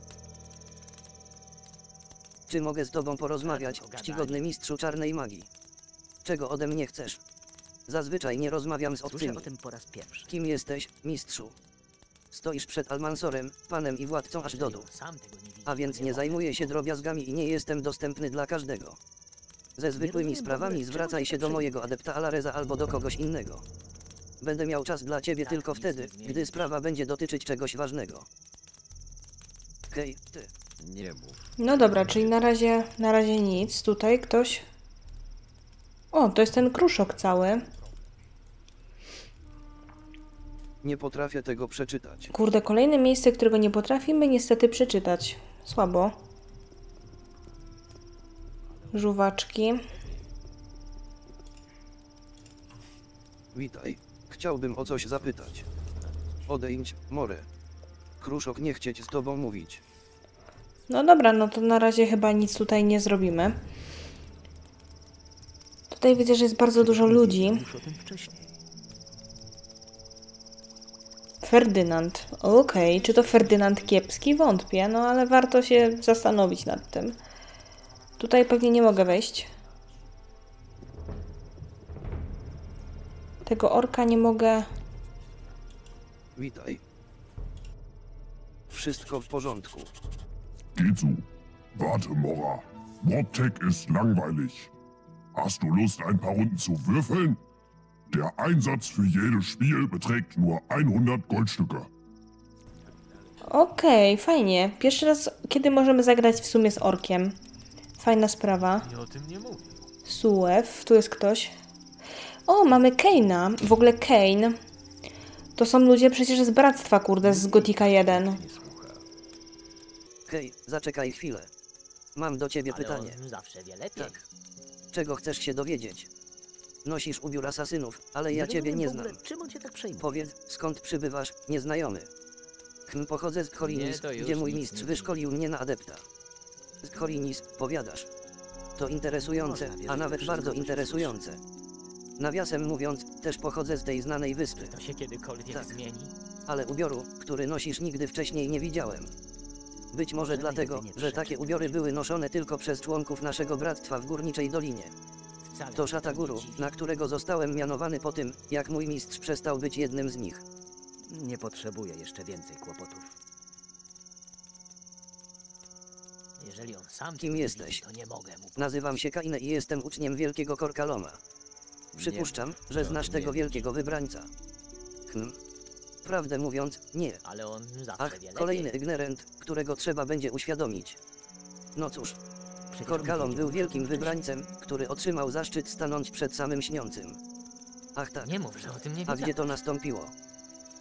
Czy mogę z tobą porozmawiać, tylko gadanie. czcigodny mistrzu czarnej magii? Czego ode mnie chcesz? Zazwyczaj nie rozmawiam z Słyszę obcymi. o tym po raz pierwszy. Kim jesteś, mistrzu? Stoisz przed Almansorem, panem i władcą Aszdodu. Sam tego nie widzi. A więc nie zajmuję się drobiazgami i nie jestem dostępny dla każdego. Ze zwykłymi rozumiem w sprawami ogóle, zwracaj czemu się tak do przejmujesz? mojego adepta Alareza albo do kogoś innego. Będę miał czas dla ciebie Tak, tylko nic wtedy, nie zmieni. gdy sprawa będzie dotyczyć czegoś ważnego. Hej, ty. Nie mów. No dobra, czyli na razie, na razie nic. Tutaj ktoś... O, to jest ten kruszok cały. Nie potrafię tego przeczytać. Kurde, kolejne miejsce, którego nie potrafimy niestety przeczytać. Słabo. Żuwaczki. Witaj. Chciałbym o coś zapytać. Odejdź, Morę. Kruszok nie chcieć z tobą mówić. No dobra, no to na razie chyba nic tutaj nie zrobimy. Tutaj widzę, że jest bardzo dużo ludzi. Już o tym wcześniej. Ferdynand. Okej, czy to Ferdynand kiepski? Wątpię, no ale warto się zastanowić nad tym. Tutaj pewnie nie mogę wejść. Tego orka nie mogę... Witaj. Wszystko w porządku. Geh zu. Warte, Mora. Mordtech ist langweilig. Hast du Lust, ein paar Runden zu würfeln? Der Einsatz für jedes Spiel beträgt nur hundert Goldstücke. Okej, fajnie. Pierwszy raz, kiedy możemy zagrać w sumie z orkiem. Fajna sprawa. I o tym nie mówił. Suew, tu jest ktoś. O, mamy Kane'a. W ogóle Kane. To są ludzie przecież z Bractwa, kurde, z Gotika jeden. Hej, zaczekaj chwilę. Mam do ciebie Ale pytanie. on zawsze wie lepiej. Tak. Czego chcesz się dowiedzieć? Nosisz ubiór asasynów, ale ja Nie ciebie rozumiem nie w ogóle, znam. czym on cię tak przejmuje? Powiedz, skąd przybywasz, nieznajomy? Hm, pochodzę z Khorinis, Nie, to już gdzie mój nic mistrz nie wyszkolił mnie na adepta. Z Khorinis, powiadasz. To interesujące, Można wierzyć a we nawet wszystko, bardzo co się interesujące. Nawiasem mówiąc, też pochodzę z tej znanej wyspy, To się kiedykolwiek Tak. zmieni. ale ubioru, który nosisz, nigdy wcześniej nie widziałem. Być może Możemy dlatego, jedynie że takie przeczytać. ubiory były noszone tylko przez członków naszego bractwa w Górniczej Dolinie. Wcale To mnie szata nie guru, dziwi. na którego zostałem mianowany po tym, jak mój mistrz przestał być jednym z nich. Nie potrzebuję jeszcze więcej kłopotów. Jeżeli on sam Kim tego nie jesteś? widzi, to nie mogę mu Nazywam się Kaine i jestem uczniem wielkiego Korkaloma. Przypuszczam, że znasz tego wielkiego wybrańca. Hm. Prawdę mówiąc, nie. Ale on zawsze Ach, wie lepiej. kolejny ignorant, którego trzeba będzie uświadomić. No cóż, Przecież Korkalom on wiedział był o tym wielkim wcześniej. wybrańcem, który otrzymał zaszczyt stanąć przed samym śniącym. Ach tak, Nie mów, że o tym nie a wiedział. gdzie to nastąpiło?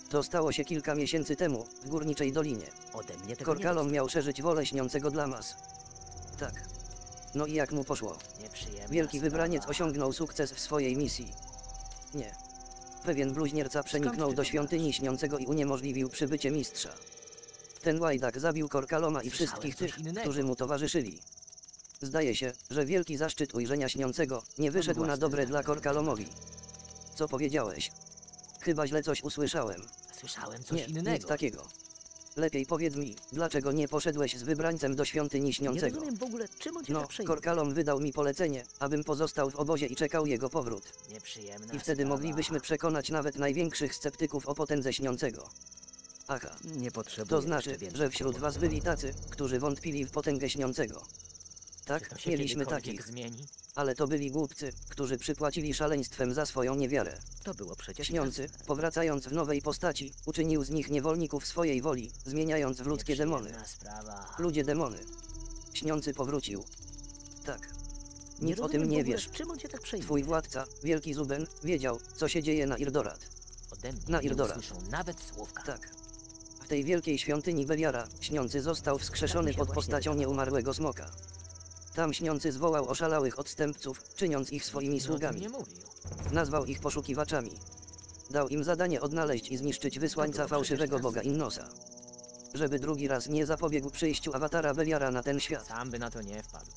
To stało się kilka miesięcy temu, w Górniczej Dolinie. Ode mnie tego Korkalom miał szerzyć wolę śniącego dla mas. Tak. No i jak mu poszło? nie Nieprzyjemna Wielki wybraniec sprawa. osiągnął sukces w swojej misji. Nie. Pewien bluźnierca przeniknął ty do to świątyni znasz? śniącego i uniemożliwił przybycie mistrza. Ten łajdak zabił Korkaloma i Słyszałem wszystkich coś tych, innego. którzy mu towarzyszyli. Zdaje się, że wielki zaszczyt ujrzenia śniącego nie wyszedł na własne dobre zdanie. dla Korkalomowi. Co powiedziałeś? Chyba źle coś usłyszałem. Słyszałem coś Nie, innego. nic takiego. Lepiej powiedz mi, dlaczego nie poszedłeś z wybrańcem do świątyni Nie śniącego? rozumiem w ogóle, czym on cię No, tak przejmuje. Korkalom wydał mi polecenie, abym pozostał w obozie i czekał jego powrót. Nieprzyjemna I wtedy sprawa. moglibyśmy przekonać nawet największych sceptyków o potędze śniącego. Aha, Nie potrzebuję to znaczy, jeszcze więcej że wśród was kłopotów. byli tacy, którzy wątpili w potęgę śniącego. Czy Tak, to się mieliśmy kiedykolwiek takich, zmieni? ale to byli głupcy, którzy przypłacili szaleństwem za swoją niewiarę. To było przecież Śniący, jasne. powracając w nowej postaci, uczynił z nich niewolników swojej woli, zmieniając w ludzkie demony. Nieprzyjemna sprawa. Ludzie demony. Śniący powrócił. Tak. Nie Nic o rozumiem tym w nie ogóle, wiesz. Czym on cię tak przejmuje? Twój władca, Wielki Zuben, wiedział, co się dzieje na Irdorat. Ode mnie Na nie Irdorat. usłyszą nawet słówka. Tak. W tej wielkiej świątyni Beliara, Śniący został wskrzeszony pod postacią nieumarłego smoka. Tam Śniący zwołał oszalałych odstępców, czyniąc ich swoimi Nikt mi o tym sługami. nie mówił. Nazwał ich poszukiwaczami. Dał im zadanie odnaleźć i zniszczyć wysłańca było fałszywego przecież boga Innosa. Żeby drugi raz nie zapobiegł przyjściu awatara Beliara na ten świat. Sam by na to nie wpadł.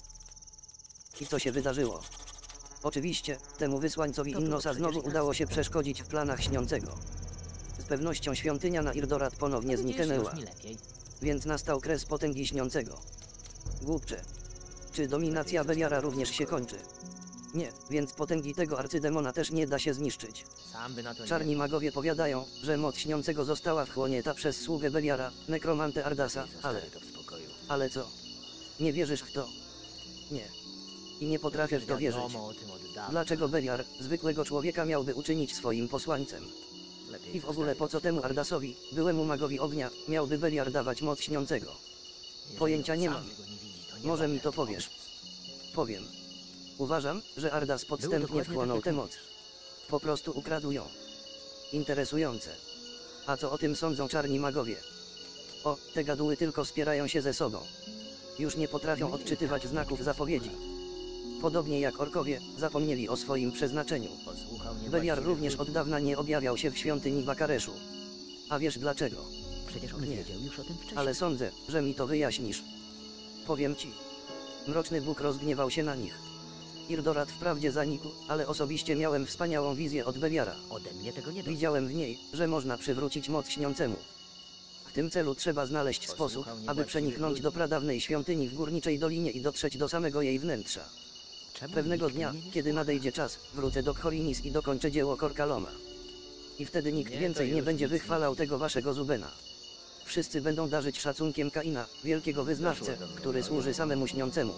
I co się wydarzyło? Oczywiście, temu wysłańcowi To było Innosa znowu przecież udało się przeszkodzić w planach Śniącego. Z pewnością świątynia na Irdorat ponownie Widzisz, zniknęła, już mi lepiej. więc nastał kres potęgi Śniącego. Głupcze. Czy dominacja Beliara również się kończy? Nie, więc potęgi tego arcydemona też nie da się zniszczyć. Sam by na to Czarni nie magowie powiadają, że moc Śniącego została wchłonięta przez sługę Beliara, nekromantę Ardasa, ale... Zostawię to w spokoju. Ale co? Nie wierzysz w to? Nie. I nie potrafię w to wierzyć. Wiadomo o tym od dawna. Dlaczego Beliar, zwykłego człowieka, miałby uczynić swoim posłańcem? Lepiej I w ogóle zostawię po to co w temu spokoju. Ardasowi, byłemu magowi ognia, miałby Beliar dawać moc Śniącego? Jeżeli pojęcia on nie sam mam. tego nie widzi, to nie Może mogę mi to mu powiesz. pomóc. Powiem. Uważam, że Ardas podstępnie dokładnie wchłonął tak tę jak moc. Po prostu ukradł ją. Interesujące. A co o tym sądzą czarni magowie? O, te gaduły tylko spierają się ze sobą. Już nie potrafią odczytywać znaków zapowiedzi. Podobnie jak orkowie, zapomnieli o swoim przeznaczeniu. Posłuchał mnie Beliar właściwych również ludzi. od dawna nie objawiał się w świątyni Bakareszu. A wiesz dlaczego? Przecież on Nie. wiedział już o tym wcześniej. Ale sądzę, że mi to wyjaśnisz. Powiem ci. Mroczny Bóg rozgniewał się na nich. Irdorat wprawdzie zanikł, ale osobiście miałem wspaniałą wizję od Beliara. Ode mnie tego nie dostał. Widziałem w niej, że można przywrócić moc Śniącemu. W tym celu trzeba znaleźć Posłuchał sposób, mnie aby właściwych przeniknąć ludzi. do pradawnej świątyni w Górniczej Dolinie i dotrzeć do samego jej wnętrza. Czemu Pewnego nikt dnia, mnie nie kiedy słucha? nadejdzie czas, wrócę do Khorinis i dokończę dzieło Korkaloma. I wtedy nikt Nie, więcej to nie już będzie nic wychwalał nie tego waszego Zubena. Wszyscy będą darzyć szacunkiem Kaina, wielkiego wyznawcę, Doszło do mnie, który no. służy samemu Śniącemu.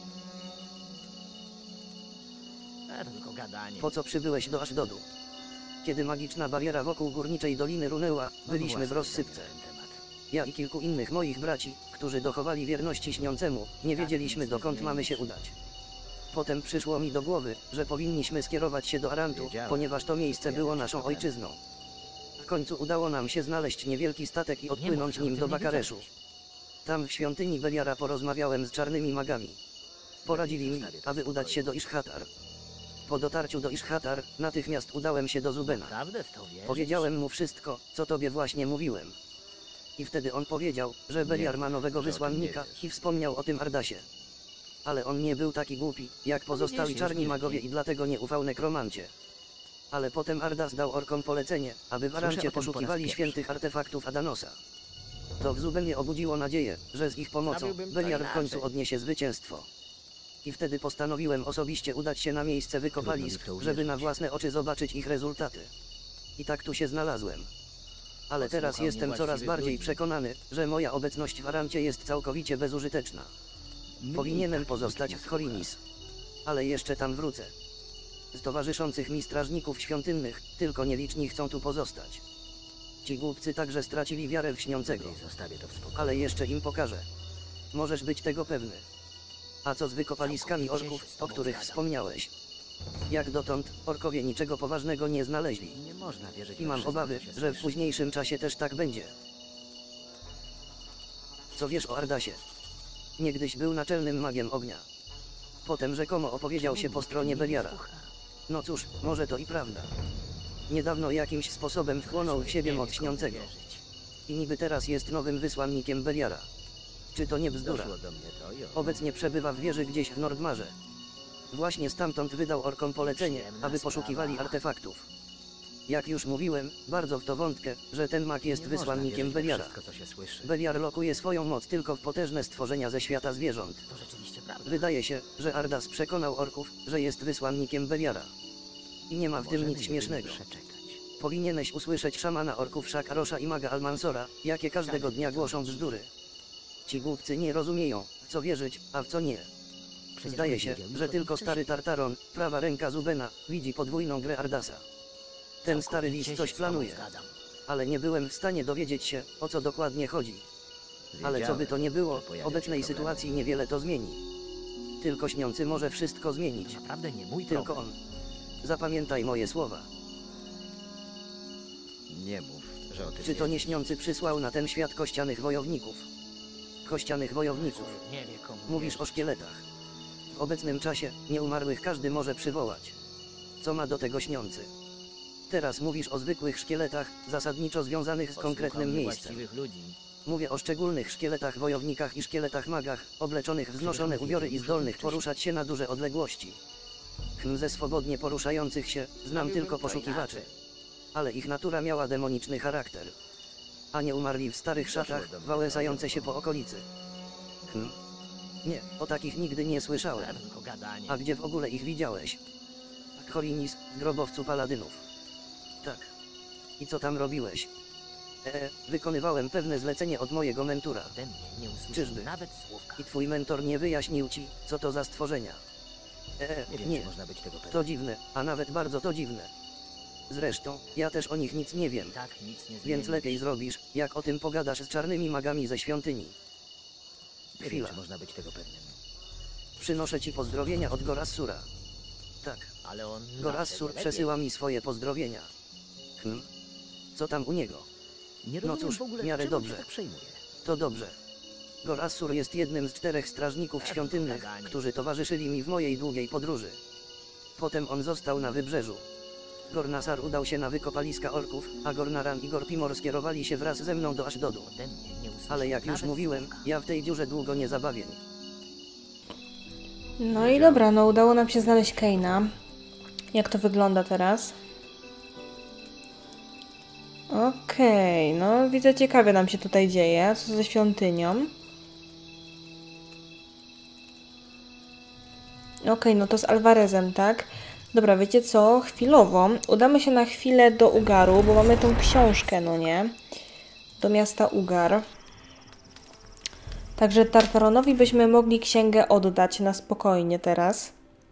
E, to tylko gadanie. Po co przybyłeś do Ashdodu? Kiedy magiczna bariera wokół Górniczej Doliny runęła, Mam byliśmy w własne rozsypce. zdanie na ten temat. Ja i kilku innych moich braci, którzy dochowali wierności Śniącemu, nie wiedzieliśmy nic nie dokąd mamy się zmienisz. udać. Potem przyszło mi do głowy, że powinniśmy skierować się do Arantu, Wiedziałem. ponieważ to miejsce było Wiedziałem, naszą że to ten. ojczyzną. W końcu udało nam się znaleźć niewielki statek i Nie odpłynąć mów, że o nim tym do nie Bakareszu. wiedziałeś. Tam w świątyni Beliara porozmawiałem z czarnymi magami. Poradzili mi, Zostawię to w aby udać się do spokoju. Ishhatar. Po dotarciu do Ishhatar, natychmiast udałem się do Zubena. Naprawdę w to wierzysz? Powiedziałem mu wszystko, co tobie właśnie mówiłem. I wtedy on powiedział, że Beliar ma nowego że o tym wysłannika nie wiesz. i wspomniał o tym Ardasie. Ale on nie był taki głupi, jak pozostali już czarni nie magowie lepiej. i dlatego nie ufał nekromancie. Ale potem Ardas dał orkom polecenie, aby w Słyszę o Arancie tym po raz poszukiwali pierwszy. świętych artefaktów Adanosa. To w Zubenie obudziło nadzieję, że z ich pomocą Zrobiłbym to Beliar w końcu inaczej. odniesie zwycięstwo. I wtedy postanowiłem osobiście udać się na miejsce wykopalisk, Trudno mi w to żeby uwierzyć. na własne oczy zobaczyć ich rezultaty. I tak tu się znalazłem. Ale teraz Posłuchał jestem mnie coraz właściwych bardziej ludzi. przekonany, że moja obecność w Arancie jest całkowicie bezużyteczna. Mnie Powinienem tak pozostać nikt nie w Khorinis. Ale jeszcze tam wrócę. Z towarzyszących mi strażników świątynnych, tylko nieliczni chcą tu pozostać. Ci głupcy także stracili wiarę w Śniącego. Lepiej zostawię to w spokoju. Ale jeszcze im pokażę. Możesz być tego pewny. A co z wykopaliskami Całkowicie orków, się z o tobą których zgadzam. wspomniałeś? Jak dotąd, orkowie niczego poważnego nie znaleźli. Nie można wierzyć I we mam wszystko, obawy, co się że w słyszy. późniejszym czasie też tak będzie. Co wiesz o Ardasie? Niegdyś był naczelnym magiem ognia. Potem rzekomo opowiedział się po stronie Beliara. No cóż, może to i prawda. Niedawno jakimś sposobem wchłonął w siebie moc śniącego. I niby teraz jest nowym wysłannikiem Beliara. Czy to nie bzdura? Doszło do mnie to i owo. Obecnie przebywa w wieży gdzieś w Nordmarze. Właśnie stamtąd wydał orkom polecenie, aby poszukiwali artefaktów. Jak już mówiłem, bardzo w to wątpię, że ten mag jest Nie można wysłannikiem wierzyć we Beliara. wszystko, co się słyszy. Beliar lokuje swoją moc tylko w potężne stworzenia ze świata zwierząt. To rzeczywiście prawda. Wydaje się, że Ardas przekonał orków, że jest wysłannikiem Beliara. I nie ma w tym Możemy nic jedynie śmiesznego. przeczekać. Powinieneś usłyszeć szamana orków Shakarosha i maga Almansora, jakie każdego dnia głoszą bzdury. Ci głupcy nie rozumieją, w co wierzyć, a w co nie. Przecież Zdaje się, powiedział mi że o tym tylko stary wcześniej. Tartaron, prawa ręka Zubena, widzi podwójną grę Ardasa. Ten stary Całkowicie lis się coś z tobą planuje, zgadzam. ale nie byłem w stanie dowiedzieć się, o co dokładnie chodzi. Ale co by to nie było, Wiedziałem, że pojawią obecnej się problemy. sytuacji niewiele to zmieni. Tylko śniący może wszystko zmienić. To naprawdę nie mój Tylko problem. on. Zapamiętaj moje słowa. Nie mów, że o tym Czy to nie nie śniący przysłał na ten świat kościanych wojowników? Kościanych wojowników. Nie wie komu Mówisz wierzyć. o szkieletach. W obecnym czasie, nieumarłych każdy może przywołać. Co ma do tego śniący? Teraz mówisz o zwykłych szkieletach, zasadniczo związanych z Podsłuchał konkretnym miejscem. niewłaściwych ludzi. Mówię o szczególnych szkieletach wojownikach i szkieletach magach, obleczonych w znoszone ubiory i zdolnych poruszać się na duże odległości. Hm, ze swobodnie poruszających się, znam tylko poszukiwaczy. Ale ich natura miała demoniczny charakter. A nie umarli w starych szatach, wałęsające się po okolicy. Hm. Nie, o takich nigdy nie słyszałem. To tylko gadanie. A gdzie w ogóle ich widziałeś? W Khorinis, w grobowcu paladynów. Tak. I co tam robiłeś? E, wykonywałem pewne zlecenie od mojego mentura. Ode mnie nie usłyszał Czyżby? nawet słówka. I twój mentor nie wyjaśnił ci, co to za stworzenia. E, Nie wiem, nie. czy można być tego pewnym. To dziwne, a nawet bardzo to dziwne. Zresztą, ja też o nich nic nie wiem. Tak nic nie Więc zmienisz. lepiej zrobisz, jak o tym pogadasz z czarnymi magami ze świątyni. Nie wiem, Chwila. czy można być tego pewnym. Przynoszę ci pozdrowienia od Gorassura. Tak, Ale on Gorassur zawsze wie przesyła mi swoje pozdrowienia. Hm? Co tam u niego? lepiej. Nie No rozumiem cóż, w ogóle, w miarę czym dobrze. się tak przejmuje. To dobrze. Gorassur jest jednym z czterech strażników świątynnych, którzy towarzyszyli mi w mojej długiej podróży. Potem on został na wybrzeżu. Gornasar udał się na wykopaliska orków, a Gornaran i Gorpimor skierowali się wraz ze mną do Ashdodu. Ode mnie nie usłyszał Ale jak już nawet mówiłem, słówka. ja w tej dziurze długo nie zabawię. No i dobra, no udało nam się znaleźć Kaina. Jak to wygląda teraz? Okej, no widzę, ciekawie nam się tutaj dzieje. Co ze świątynią? Okej, no to z Alvarezem, tak? Dobra, wiecie co? Chwilowo udamy się na chwilę do Ugaru, bo mamy tą książkę, no nie? Do miasta Ugar. Także Tartaronowi byśmy mogli księgę oddać na spokojnie teraz.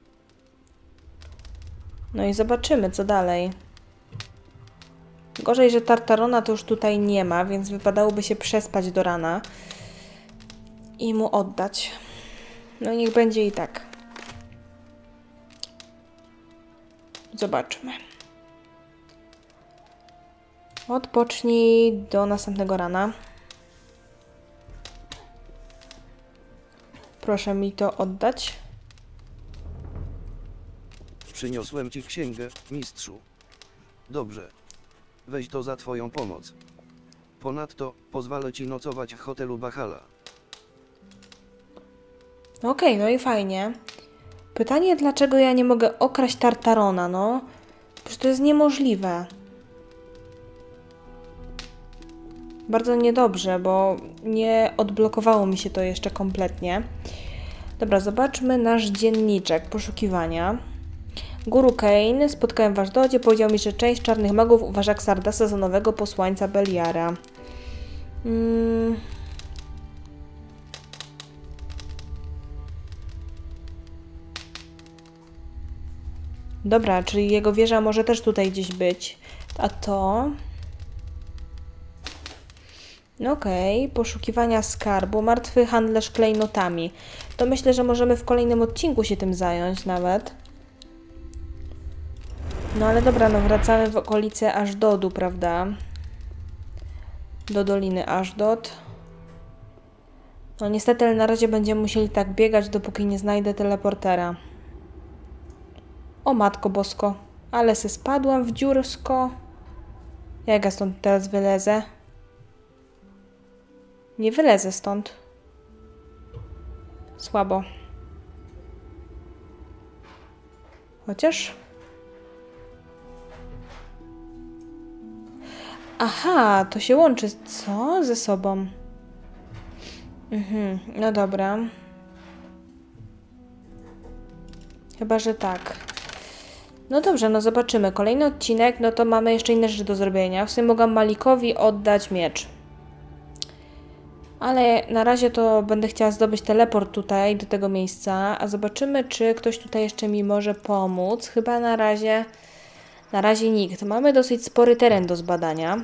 No i zobaczymy, co dalej. Gorzej, że Tartarona to już tutaj nie ma, więc wypadałoby się przespać do rana i mu oddać. No niech będzie i tak. Zobaczmy. Odpocznij do następnego rana. Proszę mi to oddać. Przyniosłem ci księgę, mistrzu. Dobrze. Weź to za twoją pomoc. Ponadto, pozwolę ci nocować w hotelu Bahala. Okej, no i fajnie. Pytanie, dlaczego ja nie mogę okraść Tartarona, no? Przecież to jest niemożliwe. Bardzo niedobrze, bo nie odblokowało mi się to jeszcze kompletnie. Dobra, zobaczmy nasz dzienniczek poszukiwania. Guru Kane, spotkałem w Ashdodzie, powiedział mi, że część czarnych magów uważa Xardasa za nowego posłańca Beliara. Hmm... Dobra, czyli jego wieża może też tutaj gdzieś być. A to... No okej, okay. Poszukiwania skarbu, martwy handlarz klejnotami. To myślę, że możemy w kolejnym odcinku się tym zająć nawet. No ale dobra, no wracamy w okolice Ashdodu, prawda? Do Doliny Ashdod. No niestety, ale na razie będziemy musieli tak biegać, dopóki nie znajdę teleportera. O matko bosko, ale se spadłam w dziursko. Jak ja stąd teraz wylezę? Nie wylezę stąd. Słabo. Chociaż... Aha, to się łączy, co? Ze sobą. Mhm, no dobra. Chyba, że tak. No dobrze, no zobaczymy. Kolejny odcinek, no to mamy jeszcze inne rzeczy do zrobienia. W sumie mogłam Malikowi oddać miecz. Ale na razie to będę chciała zdobyć teleport tutaj, do tego miejsca. A zobaczymy, czy ktoś tutaj jeszcze mi może pomóc. Chyba na razie... Na razie nikt. Mamy dosyć spory teren do zbadania.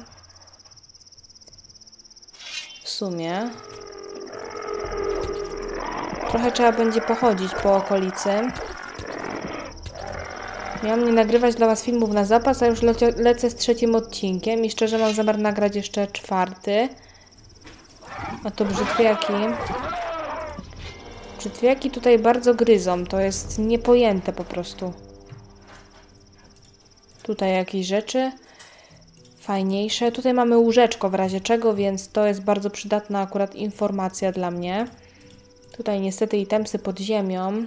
W sumie. Trochę trzeba będzie pochodzić po okolicy. Miałam nie nagrywać dla was filmów na zapas, a już lecie, lecę z trzecim odcinkiem i szczerze mam zamiar nagrać jeszcze czwarty. A to brzytwiaki. Brzytwiaki tutaj bardzo gryzą. To jest niepojęte po prostu. Tutaj jakieś rzeczy fajniejsze. Tutaj mamy łóżeczko w razie czego, więc to jest bardzo przydatna akurat informacja dla mnie. Tutaj niestety itemsy pod ziemią.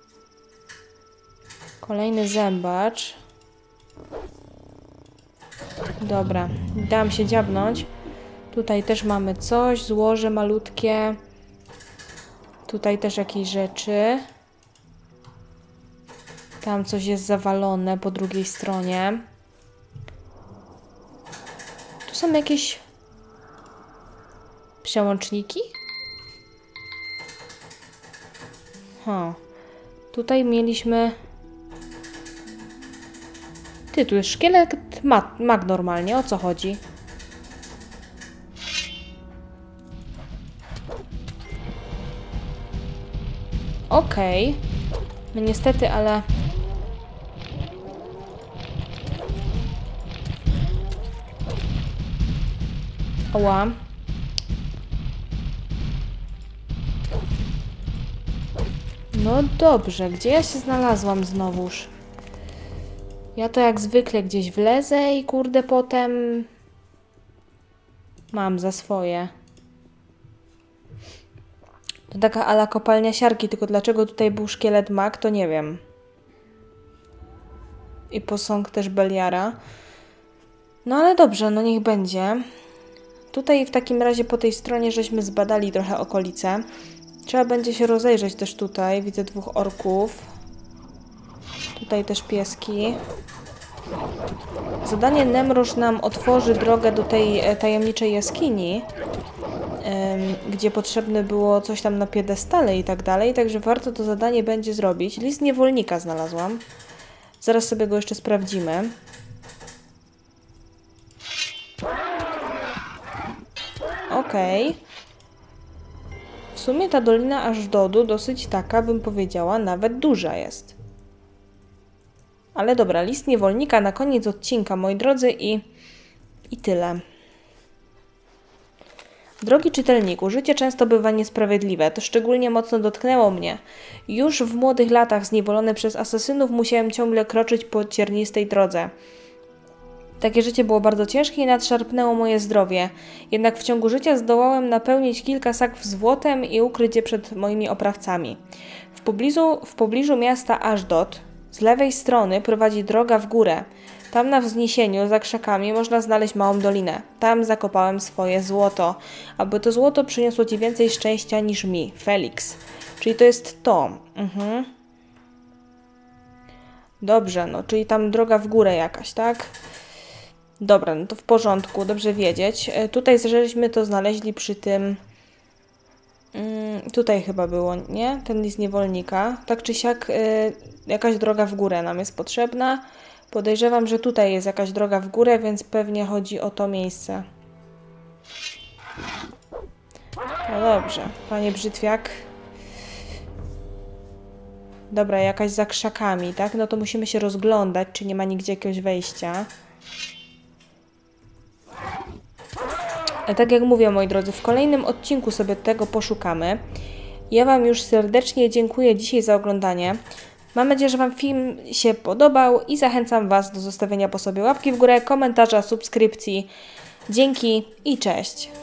Kolejny zębacz. Dobra, dałam się dziabnąć. Tutaj też mamy coś, złoże malutkie. Tutaj też jakieś rzeczy. Tam coś jest zawalone po drugiej stronie. Tu są jakieś przełączniki? Ha. Tutaj mieliśmy... Ty, tu jest szkielet mag, mag normalnie. O co chodzi? Okej. Okay. No niestety, ale... Oła. No dobrze, gdzie ja się znalazłam znowuż? Ja to jak zwykle gdzieś wlezę i kurde potem... Mam za swoje. To taka ala kopalnia siarki, tylko dlaczego tutaj był szkielet mag, to nie wiem. I posąg też Beliara. No ale dobrze, no niech będzie. Tutaj w takim razie po tej stronie żeśmy zbadali trochę okolice. Trzeba będzie się rozejrzeć też tutaj. Widzę dwóch orków. Tutaj też pieski. Zadanie Nemroż nam otworzy drogę do tej tajemniczej jaskini, ym, gdzie potrzebne było coś tam na piedestale i tak dalej. Także warto to zadanie będzie zrobić. List niewolnika znalazłam. Zaraz sobie go jeszcze sprawdzimy. Okej. Okay. W sumie ta Dolina Ashdodu dosyć taka, bym powiedziała, nawet duża jest. Ale dobra, list niewolnika na koniec odcinka, moi drodzy, i, i tyle. Drogi czytelniku, życie często bywa niesprawiedliwe. To szczególnie mocno dotknęło mnie. Już w młodych latach, zniewolony przez asasynów, musiałem ciągle kroczyć po ciernistej drodze. Takie życie było bardzo ciężkie i nadszarpnęło moje zdrowie. Jednak w ciągu życia zdołałem napełnić kilka saków złotem i ukryć je przed moimi oprawcami. W pobliżu, w pobliżu miasta Ashdod z lewej strony prowadzi droga w górę. Tam na wzniesieniu, za krzakami, można znaleźć małą dolinę. Tam zakopałem swoje złoto, aby to złoto przyniosło ci więcej szczęścia niż mi, Felix. Czyli to jest to. Mhm. Dobrze, no, czyli tam droga w górę jakaś, tak? Dobra, no to w porządku, dobrze wiedzieć. E, tutaj żeśmy to znaleźli przy tym... Mm, tutaj chyba było, nie? Ten list niewolnika. Tak czy siak y, jakaś droga w górę nam jest potrzebna. Podejrzewam, że tutaj jest jakaś droga w górę, więc pewnie chodzi o to miejsce. No dobrze, panie brzytwiak. Dobra, jakaś za krzakami, tak? No to musimy się rozglądać, czy nie ma nigdzie jakiegoś wejścia. A tak jak mówię, moi drodzy, w kolejnym odcinku sobie tego poszukamy. Ja Wam już serdecznie dziękuję dzisiaj za oglądanie. Mam nadzieję, że Wam film się podobał i zachęcam Was do zostawienia po sobie łapki w górę, komentarza, subskrypcji. Dzięki i cześć!